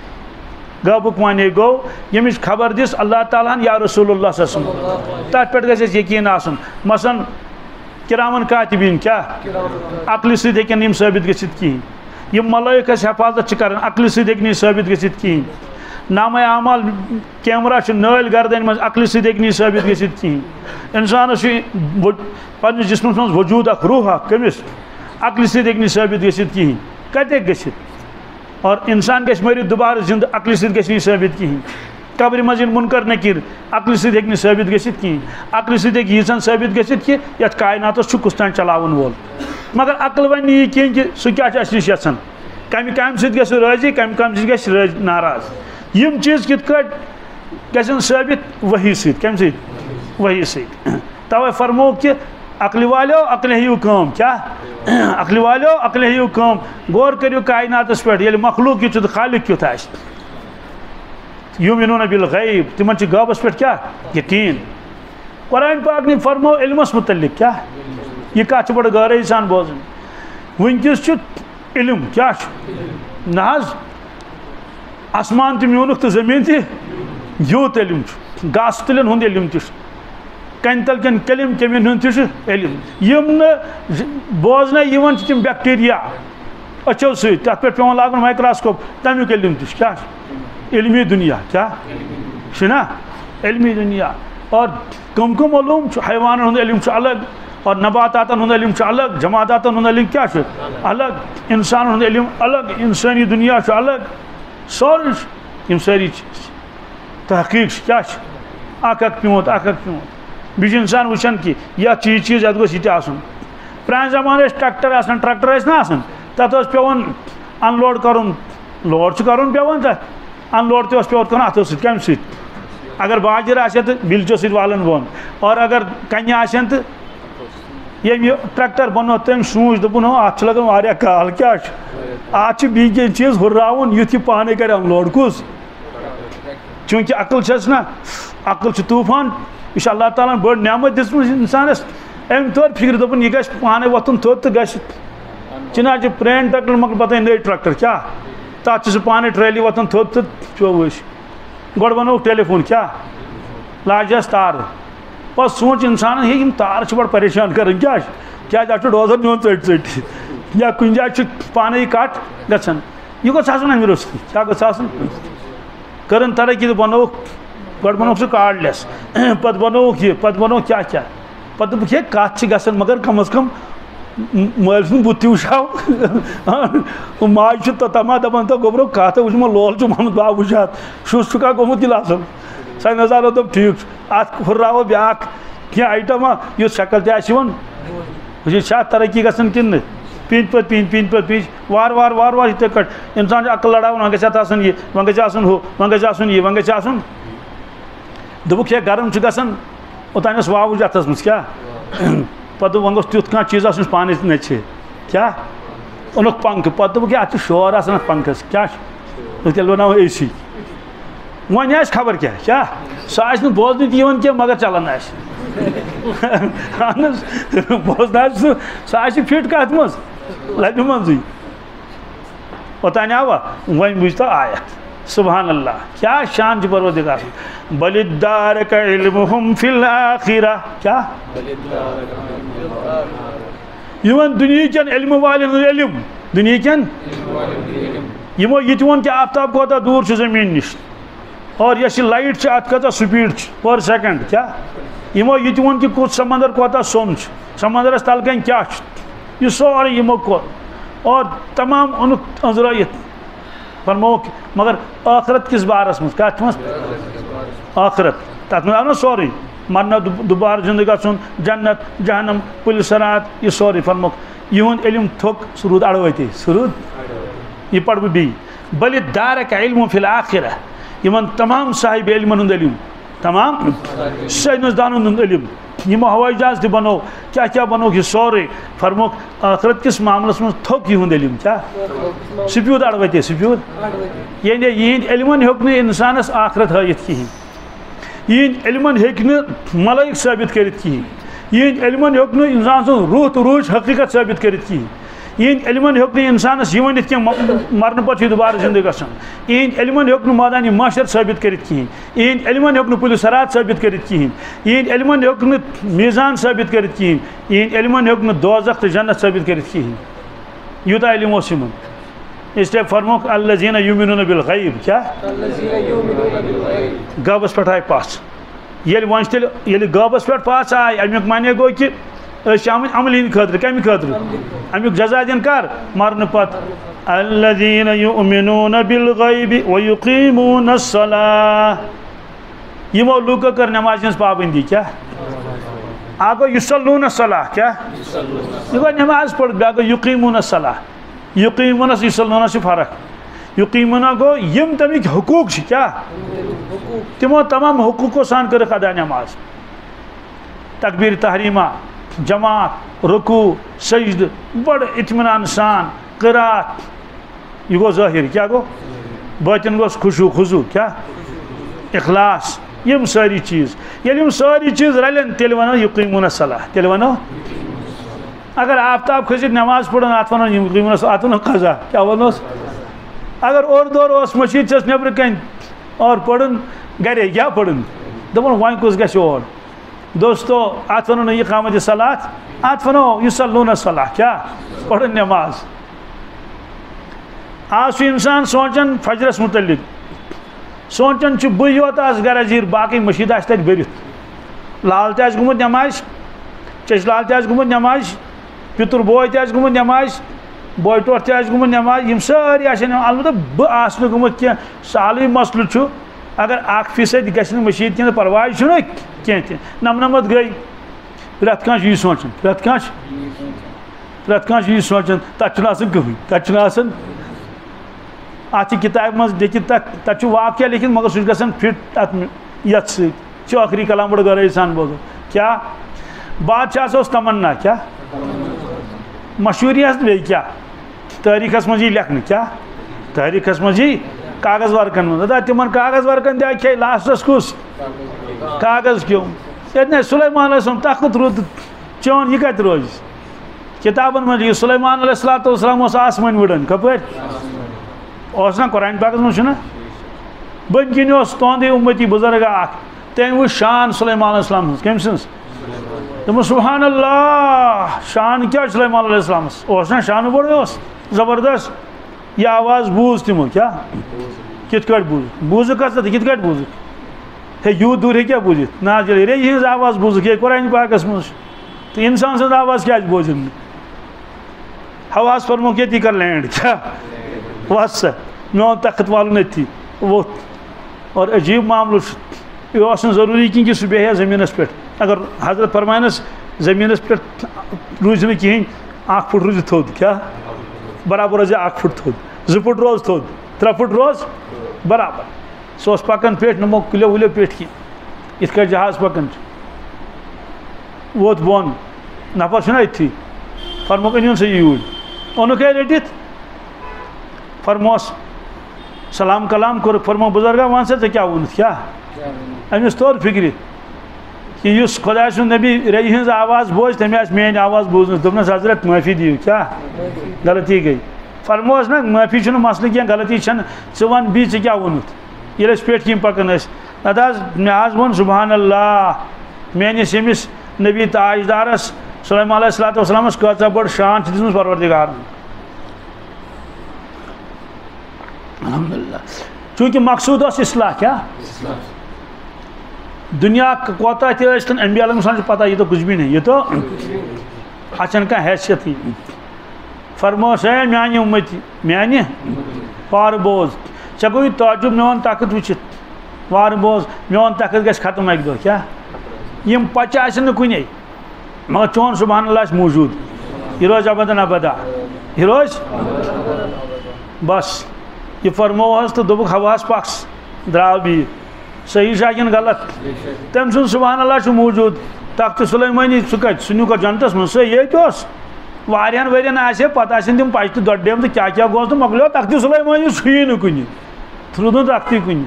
غیبک معنی گو یمچ خبر دس اللہ تعالیٰ یا رسول اللہ صلی اللہ علیہ وسلم تر پہ گھس یقین آسن مثلا کرامن کاتبین کیا عقل سۭتۍ ہیٚکن یم ثٲبت گژھِتھ کہین یم ملائکس حفاظت کران عقل سۭتۍ ہیٚکہِ نہٕ ثٲبت گژھِتھ کہین نامہ اعمال کیمرہ نٲلۍ گردن مز عقل سۭتۍ ہیٚکہِ نہٕ ثٲبت گژھِتھ کہین انسانس پننس جسمس مز وجود اخ روح اخ کمس عقل سۭتۍ ہیٚکہِ نہٕ ثٲبت گژھِتھ کہین کتہِ ہیٚکہِ گژھِتھ اور انسان گژھِ مٔرِتھ دوبارٕ زندہ عقل سۭتۍ گژھِ نہٕ ثٲبت کہین قبر مز منکر نکیر عقل سۭتۍ ہیٚکہِ نہٕ ثٲبت گژھِتھ کہین عقل سۭتۍ ہیٚکہِ ییٖژہن ثٲبت گژھِتھ کہ یتھ کائناتس چھُ کُس تانۍ چلاون وول مگر عقل ون نہٕ یہِ کہین کہ سُہ کیاہ چھُ اسہِ نِش یژھان کمہِ کامہِ سۭتۍ گژھِ راضی کمہِ کامہِ سۭتۍ گژھِ ناراض یم چیز کِتھ کٲٹھۍ گژھن ثٲبت وحی سۭتۍ کمہِ سۭتۍ وحی سۭتۍ توے فرمو کہ عقل والیو عقل ہیو کٲم کیا عقل والیو عقل ہیو کٲم غور کٔرِو کائناتس پٮ۪ٹھ ییٚلہِ مخلوق کیُتھ تہٕ خالق کیُتھ آسہِ یؤمنون بالغیب تمن چھ غیبس پہ کیا یقین قرآن پاک نے فرمو علمس متعلق کیا یہ کت بڑ غورے سان بوزن ونکس علم کیا نہ آسمان تہ میونک تو زمین تہ یوت علم گاس تلن ہند علم تہ کن تل کن کلم کمین ہند تہ علم یم بوزن یوان تم بیکٹیریا اچھو ست تر پہ پیون لاگن مائکروسکوپ تمیک علم تہ کیا علمی دنیا کیا چھنا علمی دنیا اور کم کم علوم حیوان ہند علم الگ اور نباتات ہند علم الگ جماعات ہند علم کیا الگ انسان ہند علم الگ انسانی دنیا الگ سورے یم ساری تحقیق کیا اک پیوت اک پیوت بیچ انسان وچان کہ یا چیز ات گوس یہ آسن پران زمان ٹریکٹر آسان ٹریکٹر نا آسان تت پیون ان لوڈ کرن لوڈ کرن پیون تک ان لوڈ تہ پیور کرنا اتھو سۭتۍ کمہِ سۭتۍ اگر باجر آسہِ تو بلچو سۭتۍ والن بۄن اور اگر کنہِ آسن تو ییٚمہِ ٹریکٹر بنو تٔمۍ سوٗنٛچ دوٚپُن ہو اتھ چھُ لگان واریاہ کال کیٛاہ چھُ اتھ چھُ بیٚیہِ کینٛہہ چیٖز ہُرراوُن یُتھ یہِ پانے کرِ ان لوڈ کُس چوٗنٛکہِ عقل چھس نا عقل چھُ طوٗفان یہِ چھُ اللہ تعالیٰ ہن بٔڑ نعمت دِژمٕژ انسانس أمۍ توٚر فکرِ دوٚپُن یہِ گژھِ پانے وۄتھُن تھوٚد تہٕ گژھِ چنانچہ پرین ٹریکٹر مکل پتہ نئی ٹریکٹر کیا تات سے پانے ٹریلی وتن تھوت تو چوش گوڑ بنو ٹیلی فون کیا لاجس تار پس سوچ انسان ہے یم تار بڑ پریشان کرن کیا ڈوزر نیون ٹٹ یا کن جائے پانے کٹ گھن یہ گوس آسن امہ روستی کیا گوس آسن کرن ترقی تو بنوک گوڑ بنوک سہ کارڈ لیس پتہ بنوک یہ پتہ بنوک کیا پتہ دپک ہے کت گھن مگر کم از کم مل سن بت وچھو ماج تما دپان تو گوبرو کت وچ لول محمد باب وچھات شس چکا گومت یہ اصل سا نظارہ دپ ٹھیک ات ہراو بیاکھ کی آئٹما یہ شکل تہ یہ ترقی گھن کن پینچ پہ پینچ وار وار وار وار یہ کٹ انسان عقل لڑاون وہاں گھت آسن یہ وہاں گھس آسن ہو وہاں گھس آسن یہ وہاں گھس آسن دپک ہے گرم گھن اوتانس واوج اتس مز کیا پتہ وہاں گوس تیت کھانا چیز آسن پانے نچے کیا اونک پنکھ پتہ دپک ات شور آسان ات پنکھس کیا تیل بناو اے سی ون آس خبر کیا سہ آس نہ بوزن تہ کی مگر چلان آس بوزن سہ آس فٹ کت مز لبہ منزی اوتان آوا ون بوز تو آیت سبحان اللہ کیا شان پروردگار بل ادارک علمہم فی الآخرہ کیا یمن دنیا کن علم والن علم دنیا کن یمو یہ ون کہ آفتاب کوتا دور چھ زمین نش اور یہ لائٹ ات کتا سپیڈ پر سیکنڈ کیا یمو یہ ون کہ کت سمندر کوتا سون سمندرس تل کن کیا یہ سورے یمو کو اور تمام انک انزرائیت فرموک مگر آخرت کس بارس مز کت مز آخرت تک مز آو نا سورے مرنا دوبارہ زندگی گھن جنت جہنم پل صراط یہ سورے فرموک یہ علم تھوک سہ رود اڑوتے سہ رود یہ پڑھ بی بل دارک علم فی الآخرہ یمن تمام صاحب علمن ہند علم تمام سائنس دانن ہند علم یہ ہوائی جہاز تہ بنو کیا بنو یہ سورے فرموک آخرت کس معاملس من تھوک یہ علم کیا سپیود اڑوتے سپیود یعنی یہ علمن ہیوک نہ انسانس آخرت ہائت کہین یہ علمن ہیک نہ ملائک ثابت کرت کہین یہ علمن ہیوک نہ انسان سن روح تو روح حقیقت ثابت کرت کہین یہ علمن ہیوک نہ انسانس یہ ونت کہ مرن پتہ دوبارہ زندگی گژھن یہ علمن ہیوک نہ میدان محشر ثابت کرت کہین یہ علمن ہیوک نہ پل صراط ثابت کرت کہین یہ علمن ہیوک نہ میزان ثابت کرت کہین یہ علمن ہیوک نہ دوزخ تو جنت ثابت کرت کہین یوتہ علم اوس یمن اس لیے فرموک الذین یؤمنون بالغیب کیا غیبس پہ آئی پاس یل ون تیل غیبس پہ پاس آئی امیک معنی گو کہ آمت عمل ہند خاطر کمی خاطر امیک جزا دن کر مرن پت الذین یؤمنون بالغیب ویقیمون الصلاۃ یمو لوکو کر نماز ہنز پابندی کیا آگو یصلون الصلاۃ کیا یہ گو نماز پڑھ بیاگو یقیمون الصلاۃ یقیمون یصلون سے فرق یقیمون گو یم تمیک حقوق کیا تمو تمام حقوقوں سان کر ادا نماز تکبیر تحریمہ جماعت رکوع سجد بڑ اطمینان سان قرات یہ گو ظاہر کیا گو باطن گوس خشوع خضوع کیا اخلاص یم ساری چیز یل یم ساری چیز رلن تیل ونو یقیمون الصلاۃ تیل ونو اگر آفتاب کھسٹ نماز پڑھن ات ونو یقیمون ات ونو قضا کیا ونوس اگر اور دور اس مسجد چس نبر کن اور پڑھن گرے کیا پڑھن دپن وائن کس گژھِ اور دوستو ات ونو نا اقامت صلاۃ ات ونو یصلون الصلاۃ کیا پڑھن نماز آج انسان سوچان فجرس متعلق سوچان بہ یوت آس گرا زیر باقی مشید آس تت بھرت لال تہ گومت نماز چش لال تہ گومت نماز پتر بوے تہ گومت نماز بوے ٹوٹھ تہ گومت نماز یم ساری آسن البتہ بہ آس نہ گومت کی سالوی مسلہ چھ اگر 1% گژھِ نہٕ مشید کینٛہہ پرواے چھُنہٕ کینٛہہ تہِ نمنمت گٔے پرٛٮ۪تھ کانٛہہ چھُ یی سونٛچان پرٛٮ۪تھ کانٛہہ چھُ یی سونٛچان تتھ چھُنہٕ آسان کٕہٕنۍ تتھ چھُنہٕ آسان اتھ چھِ کتابہِ منٛز لیکھِتھ تتھ چھُ واقعہ لیکھِتھ مگر سُہ چھُ گژھان فٹ اتھ یتھ سۭتۍ چھُ ٲخری کلام بڑٕ گہرٲیی سان بوزُن کیٛاہ بادشاہس اوس تمنا کیٛاہ مشہوٗری حظ بیٚیہِ کیٛاہ تٲریٖخس منٛز یی لیکھنہٕ کیٛاہ تٲریٖخس منٛز یی کاغذ ورکن منٛز دپا تمن کاغذ ورکن دیا کھے لاسٹس کس کاغذ کیوں یتنے سلیمان علیہ السلام تخت رود چون یہ کتہ روز کتابن من سلیمان علیہ السلام آسمان وڑان کپر نا قرآن پاکس من بن کن تہد امتی بزرگ تم وچ شان سلیمان علیہ السلام کم سن دم سبحان اللہ شان کیا سلیمان علیہ السلام نا شان بڑ زبردست یہ آواز بوز تمو کیا کت کٹ بوز کت کٹ بوز ہے یوت دور کیا بوزت نا رے ہز آواز بوز یہ قرآن پاکس من تو انسان سن آواز کیا بوزن حواس فرمو کہ کر لینڈ کیا وس میون تخت والن اتھی ووت اور عجیب معاملہ یہ ضروری کہ سہ بیہ زمینس پہ اگر حضرت فرمانس زمینس پہ روز نا کہین 1 فٹ روز تھود کیا برابر روز 1 فٹ تھود 2 فٹ روز تھود 3 فٹ روز برابر سہ پکان پیٹ نمو کلیو ولو پیٹ کی ات کٹ جہاز پکان ووت بون نفر چھنا اتھی فرموک انیون سا یوج اونک رٹت فرموس سلام کلام کور فرمو بزرگا ون سا ژے کیا وونت کیا امس تور فکر کہ اس خدا سن نبی ری ہز آواز بوز تم میری آواز بوزن دس حضرت معافی دیو کیا غلطی گئی فرموس نا معافی چھ مسئلہ کی غلطی چھ ون بی ژے کیا وونت یل پہ کن پکان نت مے ون سبحان اللہ میانس یمس نبی تاجدارس سلیمان علیہ السلام کۭژاہ بڑ شان دِژمٕژ پروردگارن الحمدللہ چونکہ مقصود اس اصلاح کیا دنیا کوتا تن انبیاء علیہ السلام پتہ یہ تو کچھ بھی نہیں یہ تو اچھن کا حیثیت ہی فرموس ہے میانہ امتی میانہ وار بوز ژےٚ گوٚوُے تعجب میون طاقت وٕچھِتھ وار بوز میون طاقت گژھِ ختم اکہِ دۄہ کیا یم پچہ آسن نہٕ کُنے مگر چون سبحان اللہ موجود یہ روز ابدا ابدا یہ روز بس یہ فرموہس تو دوپک حواس پاکس دراو بھی صحیح چھا کن غلط تم سن سبحان اللہ موجود تخت سلیمانی سہ کت سہ نیوکا جنتس من سہ یہ واریاہن ورین آسے پتہ آسن تم پچہ دۄدڈیم تو کیا گوس تو مکلیو تخت سلیمانی سُیی نہٕ کُنہِ روٗد نہٕ تختی کُنہِ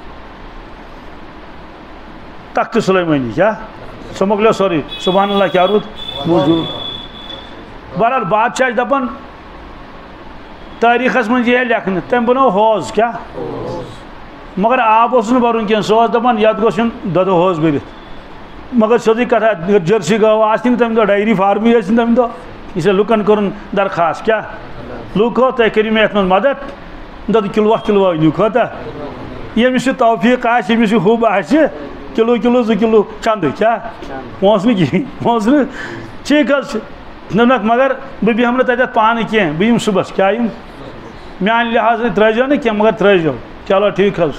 تخت سلیمانی کیا سہ مکلیو سورُے سبحان اللہ کیا روٗد موجود بہرحال بادشاہ دپان تاریخس من یہ لکھن تم بنو حوض کیا مگر آب اس برن کی سہ دپان یت گوس دۄدٕ حوض بٔرِتھ مگر سیوٚدُے کتھا جرسی گٲو آسن تمہِ دۄہ ڈایری فارمٕے ٲسِن تمہِ دۄہ یہ چھِ لُکن کوٚرُن درخاست کیا لُکو تُہۍ کٔرِو مےٚ یتھ منٛز مدد دۄدٕ کِلوہ أنِو کوتاہ ییٚمِس یہِ توفیٖق آسہِ ییٚمِس یہِ حُب آسہِ کِلوٗ 2 کِلوٗ چندٕ کیا پونٛسہٕ نہٕ کِہیٖنۍ پونٛسہٕ نہٕ ٹھیٖک حظ چھُ دوٚپنکھ مگر بہٕ بیٚہمہٕ نہٕ تتٮ۪تھ پانہٕ کینٛہہ بہٕ یِمہٕ صُبحس کیا یِم میانہ لحاظ ترٛٲیزیو نہٕ کینٛہہ مگر ترٛٲیزیو چلو ٹھیٖک حظ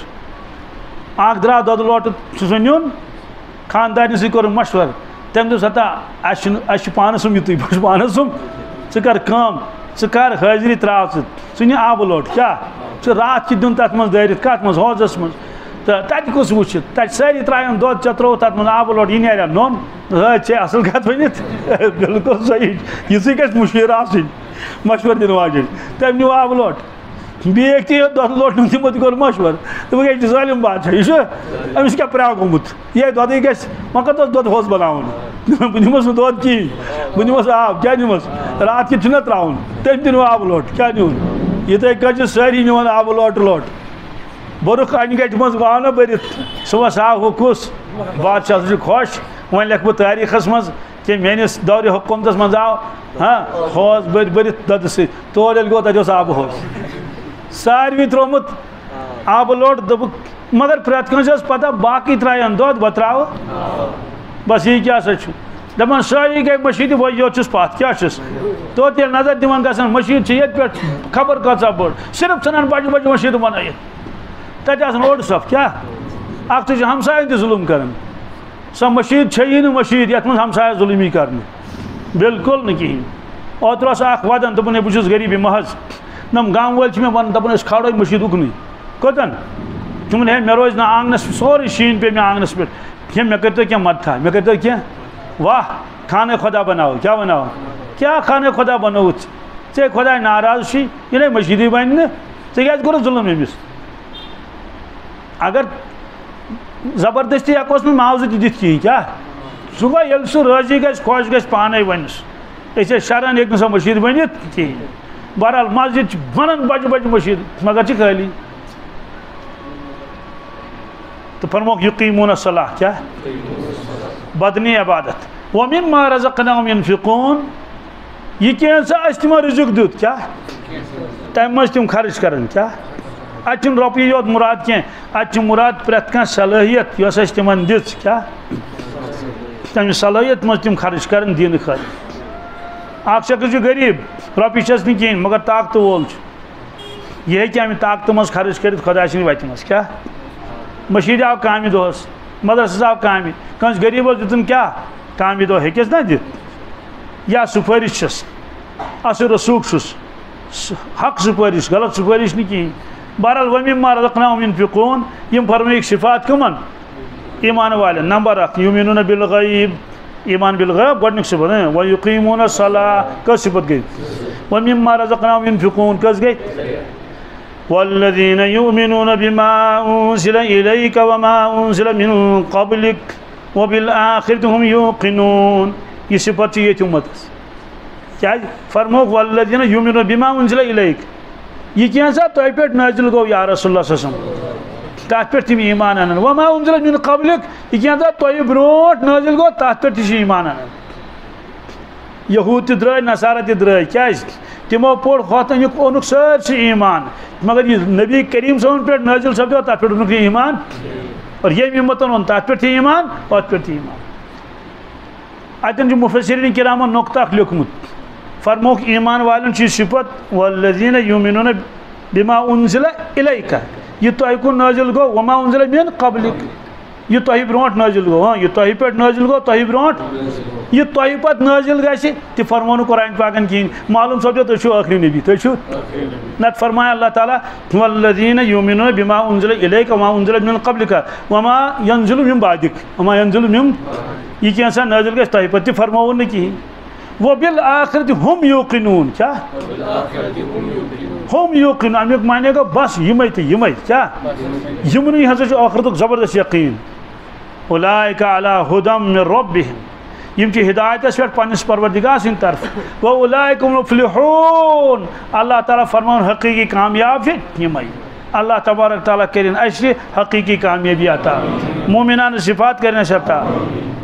اکھ درٛاو دۄدٕ لوٹہٕ چھُ سُہ نیُن خاندارنہِ سۭتۍ کوٚرُن مشورٕ تٔمۍ دوٚپ ہتا اَسہِ چھُ پانَس سُم یِتُے بہٕ چھُس پانَس سُم ژٕ کر کٲم ژٕ کر حٲضری ترٛاو ژٕ نہِ آبہٕ لوٹہٕ کیٛاہ ژٕ راتھ کہِ دیُن تَتھ منٛز دٲرِتھ کَتھ منٛز حوضس منٛز تہٕ تَتہِ کُس وٕچھِتھ تَتہِ سٲری ترٛایَن دۄد ژےٚ ترٛووُتھ تَتھ منٛز آبہٕ لوٹہٕ یہِ نیریا نوٚن ژےٚ اَصٕل کَتھ ؤنِتھ بِلکُل صحیح یِژٕے گژھِ مُشیٖر آسٕنۍ مشورٕ دِنہٕ واجیٚنۍ تٔمۍ نیوٗ آبہٕ لوٹہٕ بیٚیہِ تہِ دۄدٕ لوٹہٕ تِمو تہِ کوٚر مشورٕ دوٚپُکھ یے چھُ ظٲلِم بادشاہ یہِ چھُ أمِس کیٛاہ پرٛاو گوٚمُت یے دۄدٕے گژھِ وۄنۍ کَتھ اوس دۄدٕ حوض بناوُن بہٕ نِمَس نہٕ دۄد کِہیٖنۍ بہٕ نِمَس آب کیٛاہ نِمَس راتھ کیُتھ چھُنہ ترٛاوُن تٔمۍ تہِ نیوٗ آبہٕ لوٹہٕ کیٛاہ نیوٗن یِتھَے کٔنۍ چھِ سٲری نِوان آبہٕ لوٹہٕ بوٚرُکھ اَنہِ گَٹہِ منٛز گاونہٕ بٔرِتھ صُبحس آو ہُہ کُس بادشاہ سُہ چھُ خۄش وۄنۍ لیکھٕ بہٕ تٲریٖخَس منٛز کہ میٲنِس دورِ حکوٗمتَس منٛز آو حوض بٔرِتھ دۄدٕ سۭتۍ تور ییٚلہِ گوٚو تَتہِ اوس آبہٕ حوض ساروی ترٛوومُت آبہٕ لوٹہٕ دوٚپُکھ مگر پرٛٮ۪تھ کٲنٛسہِ ٲس پتہ باقٕے ترٛایَن دۄد بہٕ ترٛاوٕ بس یی کیٛاہ سا چھُ دَپان سٲری گٔے مٔشیٖد وۄنۍ یوت چھُس پَتھ کیٛاہ چھُس توتہِ ییٚلہِ نظر دِوان گژھان مٔشیٖد چھِ ییٚتہِ پٮ۪ٹھ خبر کۭژاہ بٔڑ صرف ژھٕنان بَجہِ بَجہِ مٔشیٖد بنٲیِتھ تَتہِ آسان اوٚڑ صف کیٛاہ اکھ تہِ چھِ ہمساین تہِ ظُلُم کران سۄ مٔشیٖد چھیی نہٕ مٔشیٖد یَتھ منٛز ہمسایَس ظُلمی کرنہٕ بالکل نہٕ کِہیٖنۍ اوترٕ اوس اکھ وَدان دوٚپُن ہے بہٕ چھُس غریٖبی محض نم گامہٕ وٲلۍ چھِ مےٚ وَنان دَپان أسۍ کھالوے مٔشیٖد اُکنُے کوٚتَن تِمن ہے مےٚ روزِ نہٕ آنٛگنَس سورُے شیٖن پیٚیہِ مےٚ آنٛگنَس پٮ۪ٹھ مےٚ کٔرۍتو کینٛہہ مدتھا مےٚ کٔرۍتو کینٛہہ واہ خانہ خۄدا بناوو کیٛاہ بناوو کیٛاہ خانہ خۄدا بنووُتھ ژےٚ خۄداے ناراض چھُے یہِ نَے مٔشیٖدٕے بنہِ نہٕ ژےٚ کیٛازِ کوٚرُتھ ظُلم أمِس اگر زبردستی ہٮ۪کوس نہٕ معاوضہٕ تہِ دِتھ کِہیٖنۍ کیٛاہ سُہ گوٚو ییٚلہِ سُہ رٲضی گژھِ خۄش گژھِ پانَے وَنٮ۪س اسے شران ایک سا مشید بنت کہین بہرحال مسجد ونان بجہ بجہ مشید مگر خالی تو فرموک یقیمون الصلاۃ کیا بدنی عبادت ومما رزقناہم ينفقون یہ کینسا اس تمو رزق دیت کیا تم مز تم خرچ کرن کیا اتن روپیے یوت مراد کی ات مراد پریت کان صلاحیت یس اس تمن دت کیا تم صلاحیت مز تم خرچ کرن دین خاطر اک شخص غریب روپیے چس نہ کہین مگر طاقت وول یہ ہے کہ ہمیں طاقت مز خرچ کرت خدا سن وتہ مز کیا مشید آو کامہ دہس مدرسہ آو کامہ کنس غریب دتن کیا کامہ دہ ہکس نہ دت یا سفارش چھس اثر رسوخ چھس حق سفارش غلط سفارش نہ کہین بہرحال ومما رزقناہم ينفقون یم فرمائک صفات کمن ایمان والن نمبر 1 یؤمنون بالغیب ایمان بالغیب گۄڈنیُک صفت ویقیمون الصلاۃ کس صفت گئی ومما رزقناہم ينفقون کس گئی والذین یؤمنون بما انزل الیک وما انزل من قبلک وبالآخرۃ هم یوقنون یہ صفت یہ امت کیا فرموک والذین یؤمنون بما انزل الیک یہ کینسا تہ پہ نازل گو یا رسول اللہ صلی اللہ علیہ وسلم تر پہ تم ایمان انن وما انزل من قبلک یہ کینسا تہ برونٹ نازل گو تر پہ تہ ایمان انن یہود تہ درائے نصارہ تہ درائے کیا تمو پوڑ خواتین اونک سارے ایمان مگر یہ نبی کریم صلی پہ نازل سپدو تر پہ اونک ایمان اور یہ امتن اون تر پہ ایمان اور پہ ایمان اتن جو مفسرین کرامن نقطہ لکھمت فرموک ایمان والن چیز صفت والذین یؤمنون بما انزل الیک یہ تہ کن نازل گو وما انزل من قبلک یہ تہ برونٹ نازل گو ہاں یہ تہ پہ نازل گو تہ برونٹ یہ تہ پت نازل گژھِ تہ فرمون قرآن پاکن کہین معلوم سپدو تُہۍ چھو آخری نبی تُہۍ چھو نت فرمایا اللہ تعالیٰ والذین یؤمنون بما انزل الیک وما انزل من قبلک وما ینزل من بعدک وما ینزل من یہ کینسا نازل گژھِ تہ پت تہ فرمون نہ کہین وبالآخرۃ هم یوقنون کیا ہم یوقنون امیک معنی گا بس یمے تہ یمے کیا یمنی ہسا چھ آخرتک زبردست یقین اولئک علی ھدی من ربہم یم چھ ہدایت اس پہ پنس پروردگار سن طرف واولئک هم المفلحون اللہ تعالیٰ فرمان حقیقی کامیاب چھ یمے اللہ تبارک تعالیٰ کرن اس حقیقی کامیابی عطا مومنان صفات کرنے عطا